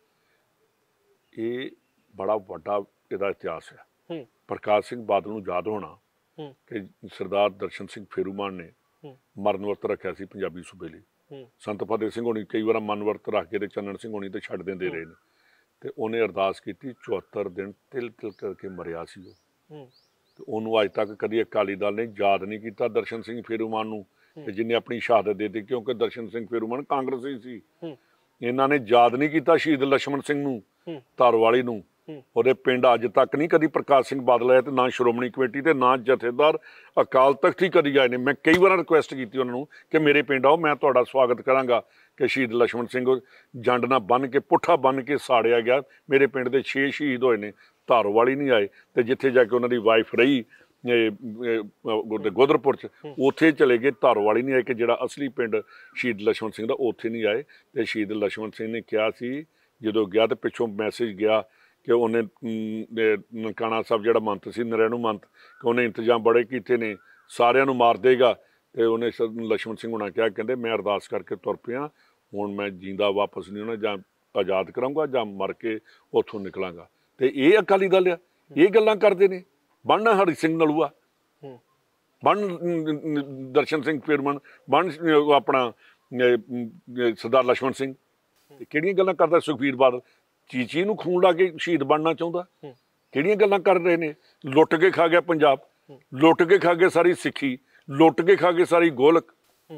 ਇਹ ਬੜਾ ਵੱਡਾ ਇਹਦਾ ਇਤਿਹਾਸ ਆ। ਪ੍ਰਕਾਸ਼ ਸਿੰਘ ਬਾਦਲ ਨੂੰ ਯਾਦ ਹੋਣਾ ਕਿ ਸਰਦਾਰ ਦਰਸ਼ਨ ਸਿੰਘ ਫੇਰੂਮਾਨ ਨੇ ਮਰਨ ਵਰਤ ਰੱਖਿਆ ਸੀ ਪੰਜਾਬੀ ਸੂਬੇ ਲਈ। ਸੰਤ ਫਤਿਹ ਸਿੰਘ ਹੋਣੀ ਕਈ ਵਾਰ ਮਨ ਵਰਤ ਰੱਖ ਕੇ ਤੇ ਚੰਨਣ ਸਿੰਘ ਹੋਣੀ ਤੇ ਛੱਡ ਦਿੰਦੇ ਰਹੇ ਨੇ, ਤੇ ਉਹਨੇ ਅਰਦਾਸ ਕੀਤੀ 74 ਦਿਨ ਤਿਲ ਤਿਲ ਕਰਕੇ ਮਰਿਆ ਸੀ ਉਹ। ਤੇ ਉਹਨੂੰ ਅੱਜ ਤੱਕ ਕਦੀ ਅਕਾਲੀ ਦਲ ਨੇ ਯਾਦ ਨਹੀਂ ਕੀਤਾ ਦਰਸ਼ਨ ਸਿੰਘ ਫੇਰੂਮਾਨ ਨੂੰ, ਤੇ ਜਿਹਨੇ ਆਪਣੀ ਸ਼ਹਾਦਤ ਦੇ ਦਿੱਤੀ, ਕਿਉਂਕਿ ਦਰਸ਼ਨ ਸਿੰਘ ਫੇਰੂਮਾਨ ਕਾਂਗਰਸੀ ਸੀ। ਇਹਨਾਂ ਨੇ ਯਾਦ ਨਹੀਂ ਕੀਤਾ ਸ਼ਹੀਦ ਲਛਮਣ ਸਿੰਘ ਨੂੰ, ਧਾਰਵਾਲੀ ਨੂੰ। ਉਹਦੇ ਪਿੰਡ ਅੱਜ ਤੱਕ ਨਹੀਂ ਕਦੀ ਪ੍ਰਕਾਸ਼ ਸਿੰਘ ਬਾਦਲ ਆਇਆ, ਤੇ ਨਾ ਸ਼੍ਰੋਮਣੀ ਕਮੇਟੀ ਤੇ ਨਾ ਜਥੇਦਾਰ ਅਕਾਲ ਤਖਤ ਹੀ ਕਦੀ ਆਏ ਨੇ। ਮੈਂ ਕਈ ਵਾਰ ਰਿਕੁਐਸਟ ਕੀਤੀ ਉਹਨਾਂ ਨੂੰ ਕਿ ਮੇਰੇ ਪਿੰਡ ਆਓ, ਮੈਂ ਤੁਹਾਡਾ ਸਵਾਗਤ ਕਰਾਂਗਾ। ਕਿ ਸ਼ਹੀਦ ਲਛਮਣ ਸਿੰਘ ਜੰਡ ਨਾਲ ਬੰਨ੍ਹ ਕੇ, ਪੁੱਠਾ ਬੰਨ੍ਹ ਕੇ ਸਾੜਿਆ ਗਿਆ। ਮੇਰੇ ਪਿੰਡ ਦੇ 6 ਸ਼ਹੀਦ ਹੋਏ ਨੇ, ਧਾਰਵਾਲੀ ਨਹੀਂ ਆਏ। ਤੇ ਜਿੱਥੇ ਜਾ ਕੇ ਉਹਨਾਂ ਦੀ ਵਾਈਫ ਰਹੀ ਗੋਦਰਪੁਰ 'ਚ, ਉੱਥੇ ਚਲੇ ਗਏ, ਧਾਰਵਾਲੀ ਨਹੀਂ ਆਏ। ਕਿ ਜਿਹੜਾ ਅਸਲੀ ਪਿੰਡ ਸ਼ਹੀਦ ਲਛਮਣ ਸਿੰਘ ਦਾ, ਉੱਥੇ ਨਹੀਂ ਆਏ। ਤੇ ਸ਼ਹੀਦ ਲਛਮਣ ਸਿੰਘ ਨੇ ਕਿਹਾ ਸੀ ਜਦੋਂ ਗਿਆ, ਤੇ ਪਿੱਛੋਂ ਮੈਸੇਜ ਗਿਆ ਕਿ ਉਹਨੇ ਨਨਕਾਣਾ ਸਾਹਿਬ ਜਿਹੜਾ ਮੰਤ ਸੀ, ਨਰੈਣੂ ਮੰਤ, ਕਿ ਉਹਨੇ ਇੰਤਜ਼ਾਮ ਬੜੇ ਕੀਤੇ ਨੇ, ਸਾਰਿਆਂ ਨੂੰ ਮਾਰ ਦੇਗਾ। ਤੇ ਉਹਨੇ ਲਛਮਣ ਸਿੰਘ ਹੋਣਾ ਕਿਹਾ, ਕਹਿੰਦੇ ਮੈਂ ਅਰਦਾਸ ਕਰਕੇ ਤੁਰ ਪਿਆ, ਹੁਣ ਮੈਂ ਜਿੰਦਾ ਵਾਪਸ ਨਹੀਂ ਹੋਣਾ, ਜਾਂ ਆਜ਼ਾਦ ਕਰਾਂਗਾ ਜਾਂ ਮਰ ਕੇ ਉੱਥੋਂ ਨਿਕਲਾਂਗਾ। ਤੇ ਇਹ ਅਕਾਲੀ ਦਲ ਆ, ਇਹ ਗੱਲਾਂ ਕਰਦੇ ਨੇ। ਬਣਨਾ ਹਰੀ ਸਿੰਘ ਨਲੂਆ, ਬਣ ਦਰਸ਼ਨ ਸਿੰਘ ਫੇਰੂਮਾਨ, ਬਣ ਆਪਣਾ ਸਰਦਾਰ ਲਛਮਣ ਸਿੰਘ, ਤੇ ਕਿਹੜੀਆਂ ਗੱਲਾਂ ਕਰਦਾ ਸੁਖਬੀਰ ਬਾਦਲ? ਚੀਚੀ ਨੂੰ ਖੂਨ ਲਾ ਕੇ ਸ਼ਹੀਦ ਬਣਨਾ ਚਾਹੁੰਦਾ। ਕਿਹੜੀਆਂ ਗੱਲਾਂ ਕਰ ਰਹੇ ਨੇ? ਲੁੱਟ ਕੇ ਖਾ ਗਿਆ ਪੰਜਾਬ, ਲੁੱਟ ਕੇ ਖਾ ਗਏ ਸਾਰੀ ਸਿੱਖੀ, ਲੁੱਟ ਕੇ ਖਾ ਗਏ ਸਾਰੀ ਗੋਲਕ।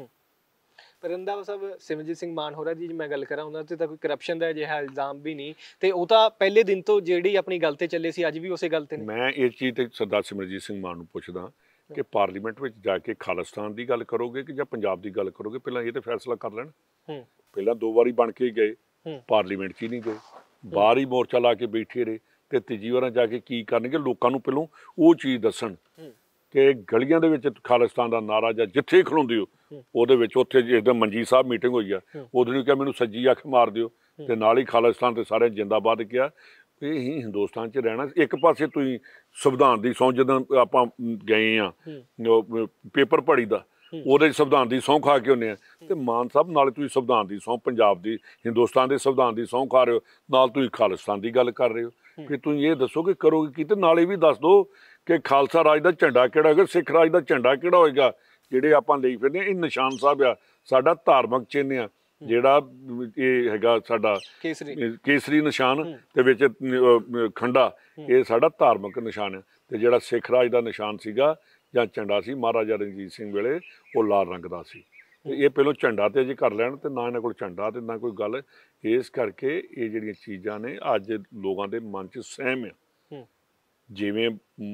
ਪਰ ਰੰਧਾਵਾ ਸਾਹਿਬ, ਸਿਮਰਜੀਤ ਸਿੰਘ ਮਾਨ ਹੋਰਾਂ ਦੀ ਜੇ ਮੈਂ ਗੱਲ ਕਰਾਂ, ਉਹਨਾਂ ਤੇ ਤਾਂ ਕੋਈ ਕਰਪਸ਼ਨ ਦਾ ਅਜਿਹਾ ਇਲਜ਼ਾਮ ਵੀ ਨਹੀਂ, ਤੇ ਉਹ ਤਾਂ ਪਹਿਲੇ ਦਿਨ ਤੋਂ ਜਿਹੜੀ ਆਪਣੀ ਗੱਲ ਤੇ ਚੱਲੇ ਸੀ, ਅੱਜ ਵੀ ਉਸੇ ਗੱਲ ਤੇ ਨੇ। ਮੈਂ ਇਸ ਚੀਜ਼ ਤੇ ਸਰਦਾਰ ਸਿਮਰਜੀਤ ਸਿੰਘ ਮਾਨ ਨੂੰ ਪੁੱਛਦਾ ਕਿ ਪਾਰਲੀਮੈਂਟ ਵਿੱਚ ਜਾ ਕੇ ਖਾਲਿਸਤਾਨ ਦੀ ਗੱਲ ਕਰੋਗੇ ਕਿ ਜਾਂ ਪੰਜਾਬ ਦੀ ਗੱਲ ਕਰੋਗੇ? ਪਹਿਲਾਂ ਇਹ ਤੇ ਫੈਸਲਾ ਕਰ ਲੈਣ। ਪਹਿਲਾਂ 2 ਵਾਰੀ ਬਣ ਕੇ ਗਏ, ਪਾਰਲੀਮੈਂਟ 'ਚ ਹੀ ਨਹੀਂ ਗਏ, ਬਾਹਰ ਹੀ ਮੋਰਚਾ ਲਾ ਕੇ ਬੈਠੇ ਰਹੇ, ਤੇ ਤੀਜੀ ਵਾਰਾਂ ਜਾ ਕੇ ਕੀ ਕਰਨਗੇ? ਲੋਕਾਂ ਨੂੰ ਪਹਿਲੋਂ ਉਹ ਚੀਜ਼ ਦੱਸਣ ਕਿ ਗਲੀਆਂ ਦੇ ਵਿੱਚ ਖਾਲਿਸਤਾਨ ਦਾ ਨਾਰਾ ਜਾਂ ਜਿੱਥੇ ਖਲੋਂਦੇ ਹੋ ਉਹਦੇ ਵਿੱਚ, ਉੱਥੇ ਜਿੱਦਾਂ ਮੰਜੀ ਸਾਹਿਬ ਮੀਟਿੰਗ ਹੋਈ ਆ, ਉਦੋਂ ਨੂੰ ਕਿਹਾ ਮੈਨੂੰ ਸੱਜੀ ਅੱਖ ਮਾਰ ਦਿਓ, ਤੇ ਨਾਲ ਹੀ ਖਾਲਿਸਤਾਨ ਤੇ ਸਾਰੇ ਜਿੰਦਾਬਾਦ ਕਿਹਾ। ਇਹ ਹੀ ਹਿੰਦੁਸਤਾਨ 'ਚ ਰਹਿਣਾ। ਇੱਕ ਪਾਸੇ ਤੁਸੀਂ ਸੰਵਿਧਾਨ ਦੀ ਸਹੁੰ, ਜਦੋਂ ਆਪਾਂ ਗਏ ਆ ਪੇਪਰ ਪੜ੍ਹੀ ਦਾ, ਉਹਦੇ ਸੰਵਿਧਾਨ ਦੀ ਸਹੁੰ ਖਾ ਕੇ ਹੁੰਦੇ ਆ, ਤੇ ਮਾਨ ਸਾਹਿਬ ਨਾਲੇ ਤੁਸੀਂ ਸੰਵਿਧਾਨ ਦੀ ਸਹੁੰ, ਪੰਜਾਬ ਦੀ, ਹਿੰਦੁਸਤਾਨ ਦੇ ਸੰਵਿਧਾਨ ਦੀ ਸਹੁੰ ਖਾ ਰਹੇ ਹੋ, ਨਾਲ ਤੁਸੀਂ ਖਾਲਿਸਤਾਨ ਦੀ ਗੱਲ ਕਰ ਰਹੇ ਹੋ। ਕਿ ਤੁਸੀਂ ਇਹ ਦੱਸੋ ਕਿ ਕਰੋਗੇ ਕੀ? ਤੇ ਨਾਲੇ ਵੀ ਦੱਸ ਦਿਓ ਕਿ ਖਾਲਸਾ ਰਾਜ ਦਾ ਝੰਡਾ ਕਿਹੜਾ ਹੋਏਗਾ, ਸਿੱਖ ਰਾਜ ਦਾ ਝੰਡਾ ਕਿਹੜਾ ਹੋਏਗਾ। ਜਿਹੜੇ ਆਪਾਂ ਲਈ ਫਿਰਦੇ ਇਹ ਨਿਸ਼ਾਨ ਸਾਹਿਬ ਆ, ਸਾਡਾ ਧਾਰਮਿਕ ਚਿੰਨ੍ਹ ਆ। ਜਿਹੜਾ ਇਹ ਹੈਗਾ ਸਾਡਾ ਕੇਸਰੀ ਨਿਸ਼ਾਨ ਤੇ ਵਿੱਚ ਖੰਡਾ, ਇਹ ਸਾਡਾ ਧਾਰਮਿਕ ਨਿਸ਼ਾਨ ਹੈ। ਤੇ ਜਿਹੜਾ ਸਿੱਖ ਰਾਜ ਦਾ ਨਿਸ਼ਾਨ ਸੀਗਾ ਜਾਂ ਝੰਡਾ ਸੀ ਮਹਾਰਾਜਾ ਰਣਜੀਤ ਸਿੰਘ ਵੇਲੇ, ਉਹ ਲਾਲ ਰੰਗ ਦਾ ਸੀ। ਤੇ ਇਹ ਪਹਿਲੋਂ ਝੰਡਾ ਤੇ ਅਜੇ ਕਰ ਲੈਣ, ਤੇ ਨਾ ਇਹਨਾਂ ਕੋਲ ਝੰਡਾ ਤੇ ਨਾ ਕੋਈ ਗੱਲ। ਇਸ ਕਰਕੇ ਇਹ ਜਿਹੜੀਆਂ ਚੀਜ਼ਾਂ ਨੇ ਅੱਜ ਲੋਕਾਂ ਦੇ ਮਨ 'ਚ ਸਹਿਮ ਆ। ਜਿਵੇਂ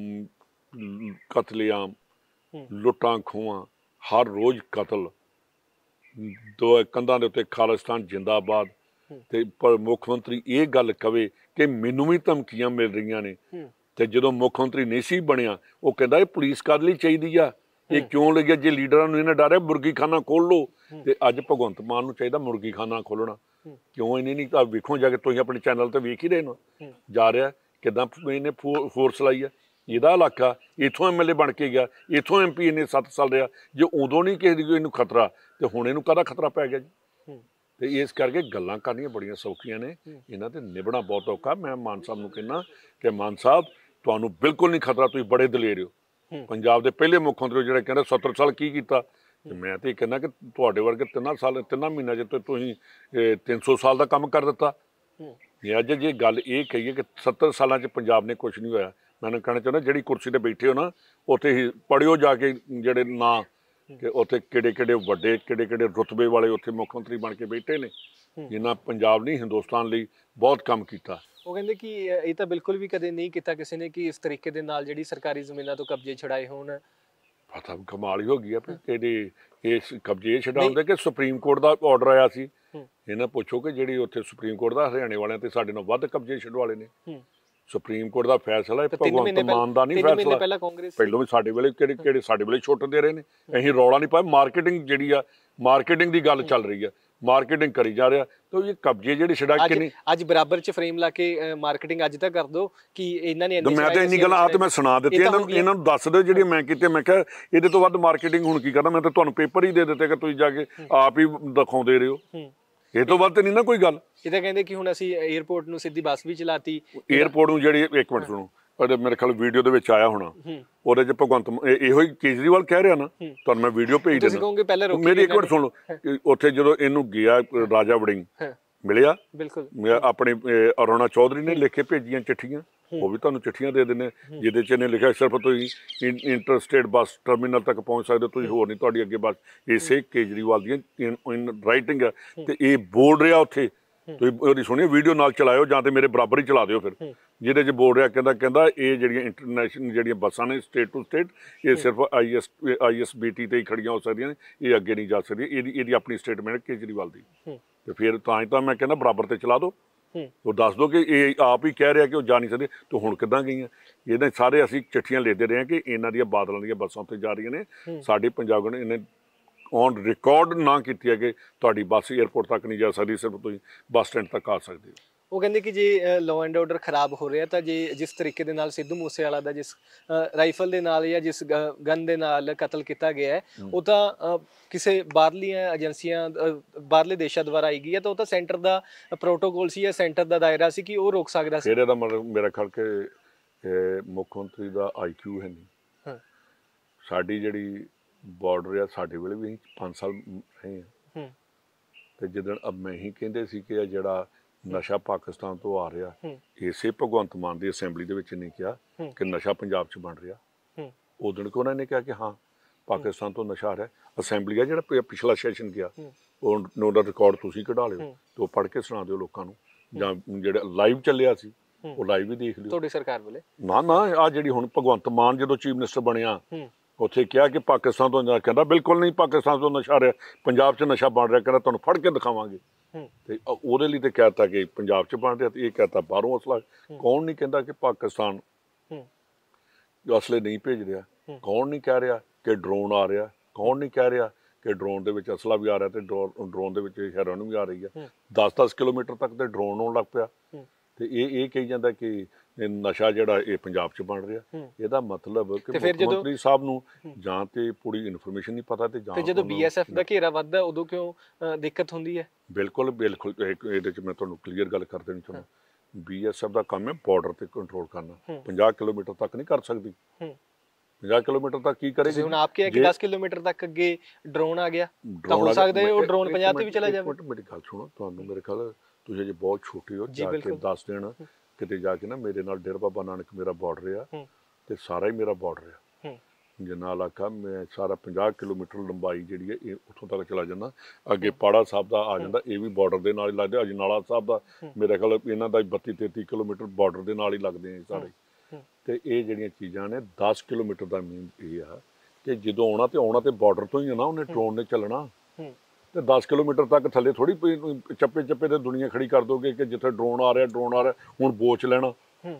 ਕਤਲੇਆਮ, ਲੁੱਟਾਂ ਖੋਹਾਂ, ਹਰ ਰੋਜ਼ ਕਤਲ, ਦੋ ਕੰਧਾਂ ਦੇ ਉੱਤੇ ਖਾਲਿਸਤਾਨ ਜਿੰਦਾਬਾਦ, ਤੇ ਪਰ ਮੁੱਖ ਮੰਤਰੀ ਇਹ ਗੱਲ ਕਵੇ ਕਿ ਮੈਨੂੰ ਵੀ ਧਮਕੀਆਂ ਮਿਲ ਰਹੀਆਂ ਨੇ। ਤੇ ਜਦੋਂ ਮੁੱਖ ਮੰਤਰੀ ਨਹੀਂ ਸੀ ਬਣਿਆ, ਉਹ ਕਹਿੰਦਾ ਇਹ ਪੁਲਿਸ ਕਾਹਦੇ ਲਈ ਚਾਹੀਦੀ ਆ, ਇਹ ਕਿਉਂ ਲੱਗਿਆ? ਜੇ ਲੀਡਰਾਂ ਨੂੰ ਇਹਨਾਂ ਡਰ ਹੈ ਮੁਰਗੀ ਖਾਨਾ ਖੋਲ ਲਓ। ਤੇ ਅੱਜ ਭਗਵੰਤ ਮਾਨ ਨੂੰ ਚਾਹੀਦਾ ਮੁਰਗੀ ਖਾਨਾ ਖੋਲਣਾ। ਕਿਉਂ ਇਹਨੇ ਨਹੀਂ? ਤਾਂ ਵੇਖੋ ਜਾ ਕੇ, ਤੁਸੀਂ ਆਪਣੇ ਚੈਨਲ ਤੇ ਵੇਖ ਹੀ ਰਹੇ ਹੋ ਜਾ ਰਿਹਾ ਕਿੱਦਾਂ ਇਹਨੇ ਫੋਰਸ ਲਾਈ ਆ। ਇਹਦਾ ਇਲਾਕਾ, ਇੱਥੋਂ ਐਮਐਲਏ ਬਣ ਕੇ ਗਿਆ, ਇੱਥੋਂ ਐਮਪੀ ਇਹਨੇ 7 ਸਾਲ ਰਿਹਾ। ਜੇ ਉਦੋਂ ਨਹੀਂ ਕਿਸੇ ਦੀ ਇਹਨੂੰ ਖਤਰਾ, ਤੇ ਹੁਣ ਇਹਨੂੰ ਕਾਹਦਾ ਖਤਰਾ ਪੈ ਗਿਆ ਜੀ? ਤੇ ਇਸ ਕਰਕੇ ਗੱਲਾਂ ਕਰਨੀਆਂ ਬੜੀਆਂ ਸੌਖੀਆਂ ਨੇ, ਇਹਨਾਂ ਤੇ ਨਿਭਣਾ ਬਹੁਤ ਔਖਾ। ਮੈਂ ਮਾਨ ਸਾਹਿਬ ਨੂੰ ਕਹਿੰਦਾ ਕਿ ਮਾਨ ਸਾਹਿਬ ਤੁਹਾਨੂੰ ਬਿਲਕੁਲ ਨਹੀਂ ਖਤਰਾ, ਤੁਸੀਂ ਬੜੇ ਦਲੇਰ ਹੋ। ਪੰਜਾਬ ਦੇ ਪਹਿਲੇ ਮੁੱਖ ਮੰਤਰੀ ਜਿਹੜੇ ਕਹਿੰਦੇ 70 ਸਾਲ ਕੀ ਕੀਤਾ। ਤੇ ਮੈਂ ਤੇ ਕਹਿੰਦਾ ਕਿ ਤੁਹਾਡੇ ਵਰਗੇ 3 ਮਹੀਨਿਆਂ 'ਚ ਤੁਸੀਂ 300 ਸਾਲ ਦਾ ਕੰਮ ਕਰ ਦਿੱਤਾ। ਅੱਜ ਜੇ ਗੱਲ ਇਹ ਕਹੀਏ ਕਿ 70 ਸਾਲਾਂ 'ਚ ਪੰਜਾਬ ਨੇ ਕੁਛ ਨਹੀਂ ਹੋਇਆ, ਮੈਨੂੰ ਕਹਿਣਾ ਚਾਹੁੰਦਾ ਜਿਹੜੀ ਕੁਰਸੀ 'ਤੇ ਬੈਠੇ ਹੋ ਨਾ, ਉੱਥੇ ਹੀ ਪੜ੍ਹਿਓ ਜਾ ਕੇ ਜਿਹੜੇ ਨਾਂ, ਕਿ ਉੱਥੇ ਕਿਹੜੇ ਵੱਡੇ ਕਿਹੜੇ ਰੁਤਬੇ ਵਾਲੇ ਉੱਥੇ ਮੁੱਖ ਮੰਤਰੀ ਬਣ ਕੇ ਬੈਠੇ ਨੇ, ਜਿਨ੍ਹਾਂ ਪੰਜਾਬ ਨਹੀਂ ਹਿੰਦੁਸਤਾਨ ਲਈ ਬਹੁਤ ਕੰਮ ਕੀਤਾ। ਉਹ ਕਹਿੰਦੇ ਕਿ ਇਹ ਤਾਂ ਬਿਲਕੁਲ ਵੀ ਕਦੇ ਨਹੀਂ ਕੀਤਾ ਕਿਸੇ ਨੇ ਕਿ ਇਸ ਤਰੀਕੇ ਦੇ ਨਾਲ ਜਿਹੜੀ ਸਰਕਾਰੀ ਜ਼ਮੀਨਾਂ ਤੋਂ ਕਬਜ਼ੇ ਛੁਡਾਏ ਹੋਣ। ਪਤਾ ਕਮਾਲ ਹੀ ਹੋ ਗਈ ਆ ਕਿਹੜੇ ਇਸ ਕਬਜ਼ੇ ਛਡਾਉਂਦੇ ਕਿ ਸੁਪਰੀਮ ਕੋਰਟ ਦਾ ਆਰਡਰ ਆਇਆ ਸੀ। ਇਹਨਾਂ ਪੁੱਛੋ ਕਿ ਜਿਹੜੀ ਉੱਥੇ ਸੁਪਰੀਮ ਕੋਰਟ ਦਾ ਹਰਿਆਣੇ ਵਾਲਿਆਂ ਤੇ ਸਾਡੇ ਨਾਲ ਵੱਧ ਕਬਜ਼ੇ ਛਡਵਾਲੇ ਨੇ। ਸੁਪਰੀਮ ਕੋਰਟ ਦਾ ਫੈਸਲਾ, ਭਗਵੰਤ ਮਾਨ ਦਾ ਨਹੀਂ ਫੈਸਲਾ। ਪਹਿਲੋਂ ਵੀ ਸਾਡੇ ਵੇਲੇ ਕਿਹੜੇ ਸਾਡੇ ਵੇਲੇ ਛੁੱਟ ਦੇ ਰਹੇ ਨੇ। ਅਸੀਂ ਰੌਲਾ ਨਹੀਂ ਪਾਇਆ। ਮਾਰਕੀਟਿੰਗ ਜਿਹੜੀ ਆ, ਮਾਰਕੀਟਿੰਗ ਦੀ ਗੱਲ ਚੱਲ ਰਹੀ ਆ, ਮਾਰਕੀਟਿੰਗ ਕਰੀ ਜਾ ਰਿਹਾ। ਤਾਂ ਇਹ ਕਬਜ਼ੇ ਜਿਹੜੇ ਛਡਾ ਕੇ ਨਹੀਂ, ਅੱਜ ਬਰਾਬਰ ਚ ਫਰੇਮ ਲਾ ਕੇ ਮਾਰਕੀਟਿੰਗ ਅੱਜ ਤੱਕ ਕਰ ਦੋ ਕਿ ਇਹਨਾਂ ਨੇ। ਮੈਂ ਤਾਂ ਇੰਨੀ ਗੱਲਾਂ ਆ ਤੇ ਮੈਂ ਸੁਣਾ ਦਿੱਤੀ ਇਹਨਾਂ ਨੂੰ ਦੱਸ ਦਿਓ ਜਿਹੜੀਆਂ ਮੈਂ ਕੀਤੀਆਂ। ਮੈਂ ਕਿਹਾ ਇਹਦੇ ਤੋਂ ਵੱਧ ਮਾਰਕੀਟਿੰਗ ਹੁਣ ਕੀ ਕਰਨਾ। ਮੈਂ ਤਾਂ ਤੁਹਾਨੂੰ ਪੇਪਰ ਹੀ ਦੇ ਦਿੱਤੇ ਕਿ ਤੁਸੀਂ ਜਾ ਕੇ ਆਪ ਹੀ ਦਿਖਾਉਂਦੇ ਰਹੋ। ਇਹ ਤੋਂ ਵੱਧ ਤੇ ਨਹੀਂ ਨਾ ਕੋਈ ਗੱਲ। ਇਹ ਤਾਂ ਕਹਿੰਦੇ ਕਿ ਹੁਣ ਅਸੀਂ 에ਅਰਪੋਰਟ ਨੂੰ ਸਿੱਧੀ ਬੱਸ ਵੀ ਚਲਾਤੀ। 에ਅਰਪੋਰਟ ਨੂੰ ਜਿਹੜੀ, ਇੱਕ ਮਿੰਟ ਸੁਣੋ, ਮੇਰੇ ਖਿਆਲ ਵੀਡੀਓ ਦੇ ਵਿੱਚ ਆਇਆ ਹੋਣਾ, ਉਹਦੇ 'ਚ ਭਗਵੰਤ ਇਹੋ ਹੀ ਕੇਜਰੀਵਾਲ ਕਹਿ ਰਿਹਾ ਨਾ, ਤੁਹਾਨੂੰ ਮੈਂ ਵੀਡੀਓ ਭੇਜ ਦਿੰਦਾ। ਮੇਰੀ ਇੱਕ ਮਿੰਟ ਸੁਣ ਲਓ। ਉੱਥੇ ਜਦੋਂ ਇਹਨੂੰ ਗਿਆ ਰਾਜਾ ਵੜਿੰਗ ਮਿਲਿਆ, ਬਿਲਕੁਲ ਆਪਣੀ ਅਰੁਣਾ ਚੌਧਰੀ ਨੇ ਲਿਖ ਕੇ ਭੇਜੀਆਂ ਚਿੱਠੀਆਂ, ਉਹ ਵੀ ਤੁਹਾਨੂੰ ਚਿੱਠੀਆਂ ਦੇ ਦਿੰਦੇ, ਜਿਹਦੇ 'ਚ ਇਹਨੇ ਲਿਖਿਆ ਸਿਰਫ ਤੁਸੀਂ ਇੰਟਰਸਟੇਟ ਬੱਸ ਟਰਮੀਨਲ ਤੱਕ ਪਹੁੰਚ ਸਕਦੇ ਹੋ, ਤੁਸੀਂ ਹੋਰ ਨਹੀਂ, ਤੁਹਾਡੀ ਅੱਗੇ ਬੱਸ। ਇਸੇ ਕੇਜਰੀਵਾਲ ਦੀਆਂ ਇਨ ਰਾਈਟਿੰਗ ਹੈ ਤੇ ਇਹ ਬੋਲ ਰਿਹਾ ਉੱਥੇ। ਤੁਸੀਂ ਉਹਦੀ ਸੁਣੀਓ ਵੀਡੀਓ, ਨਾਲ ਚਲਾਇਓ ਜਾਂ ਤੇ ਮੇਰੇ ਬਰਾਬਰ ਹੀ ਚਲਾ ਦਿਓ ਫਿਰ, ਜਿਹਦੇ 'ਚ ਬੋਲ ਰਿਹਾ ਕਹਿੰਦਾ ਇਹ ਜਿਹੜੀਆਂ ਇੰਟਰਨੈਸ਼ਨਲ ਜਿਹੜੀਆਂ ਬੱਸਾਂ ਨੇ ਸਟੇਟ ਟੂ ਸਟੇਟ, ਇਹ ਸਿਰਫ ISBT ਤੇ ਹੀ ਖੜੀਆਂ ਹੋ ਸਕਦੀਆਂ ਨੇ, ਇਹ ਅੱਗੇ ਨਹੀਂ ਜਾ ਸਕਦੀਆਂ। ਇਹਦੀ ਆਪਣੀ ਸਟੇਟਮੈਂਟ ਕੇਜਰੀਵਾਲ ਦੀ। ਤੇ ਫਿਰ ਤਾਂ ਮੈਂ ਕਹਿੰਦਾ ਬਰਾਬਰ ਤੇ ਚਲਾ ਦਿਓ। ਉਹ ਦੱਸ ਦਿਓ ਕਿ ਇਹ ਆਪ ਹੀ ਕਹਿ ਰਿਹਾ ਕਿ ਉਹ ਜਾ ਨਹੀਂ ਸਕਦੇ। ਤੇ ਹੁਣ ਕਿੱਦਾਂ ਗਈਆਂ? ਇਹਦੇ ਸਾਰੇ ਅਸੀਂ ਚਿੱਠੀਆਂ ਲੈਂਦੇ ਰਹੇ ਹਾਂ ਕਿ ਇਹਨਾਂ ਦੀਆਂ ਬਾਦਲਾਂ ਦੀਆਂ ਬੱਸਾਂ ਉੱਤੇ ਜਾ ਰਹੀਆਂ ਨੇ। ਸਾਡੇ ਪੰਜਾਬ ਨੇ ਇਹਨੇ ਔਨ ਰਿਕਾਰਡ ਨਾ ਕੀਤੀ ਹੈ ਕਿ ਤੁਹਾਡੀ ਬੱਸ ਏਅਰਪੋਰਟ ਤੱਕ ਨਹੀਂ ਜਾ ਸਕਦੀ, ਸਿਰਫ ਤੁਸੀਂ ਬੱਸ ਸਟੈਂਡ ਤੱਕ ਆ ਸਕਦੇ ਹੋ। ਉਹ ਕਹਿੰਦੇ ਕਿ ਜੇ ਲਾਅ ਐਂਡ ਆਰਡਰ ਖਰਾਬ ਹੋ ਰਿਹਾ ਤਾਂ ਜਿਸ ਤਰੀਕੇ ਦੇ ਨਾਲ ਸਿੱਧੂ ਮੂਸੇਵਾਲਾ ਦਾ ਜਿਸ ਰਾਈਫਲ ਦੇ ਨਾਲ ਜਾਂ ਜਿਸ ਗਨ ਦੇ ਨਾਲ ਕਤਲ ਕੀਤਾ ਗਿਆ ਹੈ, ਉਹ ਤਾਂ ਕਿਸੇ ਬਾਹਰਲੀਆਂ ਏਜੰਸੀਆਂ, ਬਾਹਰਲੇ ਦੇਸ਼ਾਂ ਦੁਆਰਾ ਆਈ ਗਈ ਹੈ, ਤਾਂ ਉਹ ਤਾਂ ਸੈਂਟਰ ਦਾ ਪ੍ਰੋਟੋਕੋਲ ਸੀ ਜਾਂ ਸੈਂਟਰ ਦਾ ਦਾਇਰਾ ਸੀ ਕਿ ਉਹ ਰੋਕ ਸਕਦਾ ਸੀ। ਇਹਦਾ ਮਤਲਬ ਮੇਰਾ ਖਿਆਲ ਕਿ ਮੁੱਖ ਮੰਤਰੀ ਦਾ IQ ਹੈ ਨਹੀਂ। ਸਾਡੀ ਜਿਹੜੀ ਬਾਰਡਰ ਆ, ਸਾਡੇ ਵੇਲੇ ਵੀ 5 ਸਾਲ ਰਹੇ ਹਾਂ। ਤੇ ਜਿੱਦਣ ਮੈਂ ਹੀ ਕਹਿੰਦੇ ਸੀ ਕਿ ਜਿਹੜਾ ਨਸ਼ਾ ਪਾਕਿਸਤਾਨ ਤੋਂ ਆ ਰਿਹਾ, ਇਸੇ ਭਗਵੰਤ ਮਾਨ ਦੀ ਅਸੈਂਬਲੀ ਦੇ ਵਿੱਚ ਨਹੀਂ ਕਿਹਾ ਕਿ ਨਸ਼ਾ ਪੰਜਾਬ 'ਚ ਬਣ ਰਿਹਾ। ਉਦੋਂ ਕਿ ਉਹਨਾਂ ਨੇ ਕਿਹਾ ਕਿ ਹਾਂ ਪਾਕਿਸਤਾਨ ਤੋਂ ਨਸ਼ਾ ਆ ਰਿਹਾ। ਅਸੈਂਬਲੀ ਆ ਜਿਹੜਾ ਪਿਛਲਾ ਸੈਸ਼ਨ ਗਿਆ, ਉਹਦਾ ਰਿਕਾਰਡ ਤੁਸੀਂ ਕਢਾ ਲਿਓ ਤੇ ਉਹ ਪੜ੍ਹ ਕੇ ਸੁਣਾ ਦਿਓ ਲੋਕਾਂ ਨੂੰ, ਜਾਂ ਜਿਹੜਾ ਲਾਈਵ ਚੱਲਿਆ ਸੀ ਉਹ ਲਾਈਵ ਵੀ ਦੇਖ ਲਿਓ ਤੁਹਾਡੀ ਸਰਕਾਰ ਵੇਲੇ। ਨਾ ਆ ਜਿਹੜੀ ਹੁਣ ਭਗਵੰਤ ਮਾਨ ਜਦੋਂ ਚੀਫ ਮਿਨਿਸਟਰ ਬਣਿਆ, ਉੱਥੇ ਕਿਹਾ ਕਿ ਪਾਕਿਸਤਾਨ ਤੋਂ, ਕਹਿੰਦਾ ਬਿਲਕੁਲ ਨਹੀਂ ਪਾਕਿਸਤਾਨ ਤੋਂ ਨਸ਼ਾ ਆ ਰਿਹਾ, ਪੰਜਾਬ 'ਚ ਨਸ਼ਾ ਬਣ ਰਿਹਾ, ਕਹਿੰਦਾ ਤੁਹਾਨੂੰ ਫੜ ਕੇ ਦਿਖਾਵਾਂਗੇ। ਤੇ ਉਹਦੇ ਲਈ ਤੇ ਕਹਿਤਾ ਕਿ ਪੰਜਾਬ 'ਚ ਬਣ ਰਿਹਾ, ਤੇ ਇਹ ਕਹਿਤਾ ਬਾਹਰੋਂ ਅਸਲਾ। ਕੌਣ ਨਹੀਂ ਕਹਿੰਦਾ ਕਿ ਪਾਕਿਸਤਾਨ ਅਸਲੇ ਨਹੀਂ ਭੇਜ ਰਿਹਾ? ਕੌਣ ਨਹੀਂ ਕਹਿ ਰਿਹਾ ਕਿ ਡਰੋਨ ਆ ਰਿਹਾ? ਕੌਣ ਨਹੀਂ ਕਹਿ ਰਿਹਾ ਕਿ ਡਰੋਨ ਦੇ ਵਿੱਚ ਅਸਲਾ ਵੀ ਆ ਰਿਹਾ ਤੇ ਡਰੋਨ ਦੇ ਵਿੱਚ ਹੈਰੋਇਨ ਵੀ ਆ ਰਹੀ ਹੈ? 10-10 ਕਿਲੋਮੀਟਰ ਤੱਕ ਤੇ ਡਰੋਨ ਆਉਣ ਲੱਗ ਪਿਆ। ਤੇ ਇਹ ਕਹੀ ਜਾਂਦਾ ਕਿ ਨਸ਼ਾ ਜਿਹੜਾ ਇਹ ਪੰਜਾਬ 'ਚ ਬਣ ਰਿਹਾ। ਇਹਦਾ ਮਤਲਬ ਕਿ ਮੁੱਖ ਮੰਤਰੀ ਸਾਹਿਬ ਨੂੰ ਜਾਂ ਤੇ ਪੂਰੀ ਇਨਫੋਰਮੇਸ਼ਨ ਨਹੀਂ ਪਤਾ, ਤੇ ਜਦੋਂ BSF ਦਾ ਘੇਰਾ ਵੱਧਦਾ ਉਦੋਂ ਕਿਉਂ ਦਿੱਕਤ ਹੁੰਦੀ ਹੈ? ਬਿਲਕੁਲ ਇਹਦੇ 'ਚ ਮੈਂ ਤੁਹਾਨੂੰ ਕਲੀਅਰ ਗੱਲ ਕਰ ਦੇਣੀ ਚਾਹੁੰਦਾ। BSF ਦਾ ਕੰਮ ਹੈ ਬਾਰਡਰ ਤੇ ਕੰਟਰੋਲ ਕਰਨਾ। 50 ਕਿਲੋਮੀਟਰ ਤੱਕ ਨਹੀਂ ਕਰ ਸਕਦੀ। 50 ਕਿਲੋਮੀਟਰ ਤੱਕ ਕੀ ਕਰੇਗੀ? ਤੁਸੀਂ ਹੁਣ ਆਪ ਕਿਹਾ ਕਿ 10 ਕਿਲੋਮੀਟਰ ਤੱਕ ਅੱਗੇ ਡਰੋਨ ਆ ਗਿਆ ਤਾਂ ਹੋ ਸਕਦਾ ਹੈ ਉਹ ਡਰੋਨ 50 ਤੇ ਵੀ ਚਲਾ ਜਾਵੇ। ਮੇਰੀ ਗੱਲ ਸੁਣੋ, ਤੁਹਾਨੂੰ ਮੇਰੇ ਖਿਆਲ ਤੁਸੀਂ ਅਜੇ ਬਹੁਤ ਛੋਟੇ ਹੋ, ਜਾ ਕੇ 10 ਦਿਨ ਕਿਤੇ ਜਾ ਕੇ ਨਾ ਮੇਰੇ ਨਾਲ ਡੇਰਾ ਬਾਬਾ ਨਾਨਕ ਮੇਰਾ ਬਾਰਡਰ ਆ ਤੇ ਸਾਰਾ ਹੀ ਮੇਰਾ ਬਾਰਡਰ ਆ ਜਿੰਨਾ ਇਲਾਕਾ, ਮੈਂ ਸਾਰਾ 50 ਕਿਲੋਮੀਟਰ ਲੰਬਾਈ ਜਿਹੜੀ ਹੈ ਇਹ ਉੱਥੋਂ ਤੱਕ ਚਲਾ ਜਾਂਦਾ। ਅੱਗੇ ਪਾੜਾ ਸਾਹਿਬ ਦਾ ਆ ਜਾਂਦਾ, ਇਹ ਵੀ ਬਾਰਡਰ ਦੇ ਨਾਲ ਹੀ ਲੱਗਦਾ। ਅਜਨਾਲਾ ਸਾਹਿਬ ਦਾ ਮੇਰੇ ਖਿਆਲ ਇਹਨਾਂ ਦਾ 32-33 ਕਿਲੋਮੀਟਰ ਬਾਰਡਰ ਦੇ ਨਾਲ ਹੀ ਲੱਗਦੇ ਆ ਸਾਰੇ। ਤੇ ਇਹ ਜਿਹੜੀਆਂ ਚੀਜ਼ਾਂ ਨੇ 10 ਕਿਲੋਮੀਟਰ ਦਾ ਮੀਨ ਇਹ ਆ ਕਿ ਜਦੋਂ ਆਉਣਾ ਤੇ ਬਾਰਡਰ ਤੋਂ ਹੀ ਆ ਨਾ, ਉਹਨੇ ਡਰੋਨ ਨੇ ਚੱਲਣਾ ਤੇ 10 ਕਿਲੋਮੀਟਰ ਤੱਕ ਥੱਲੇ ਥੋੜੀ ਚੱਪੇ ਤੇ ਦੁਨੀਆ ਖੜੀ ਕਰ ਦੋਗੇ ਕਿ ਜਿੱਥੇ ਡਰੋਨ ਆ ਰਿਹਾ ਹੁਣ ਬੋਚ ਲੈਣਾ,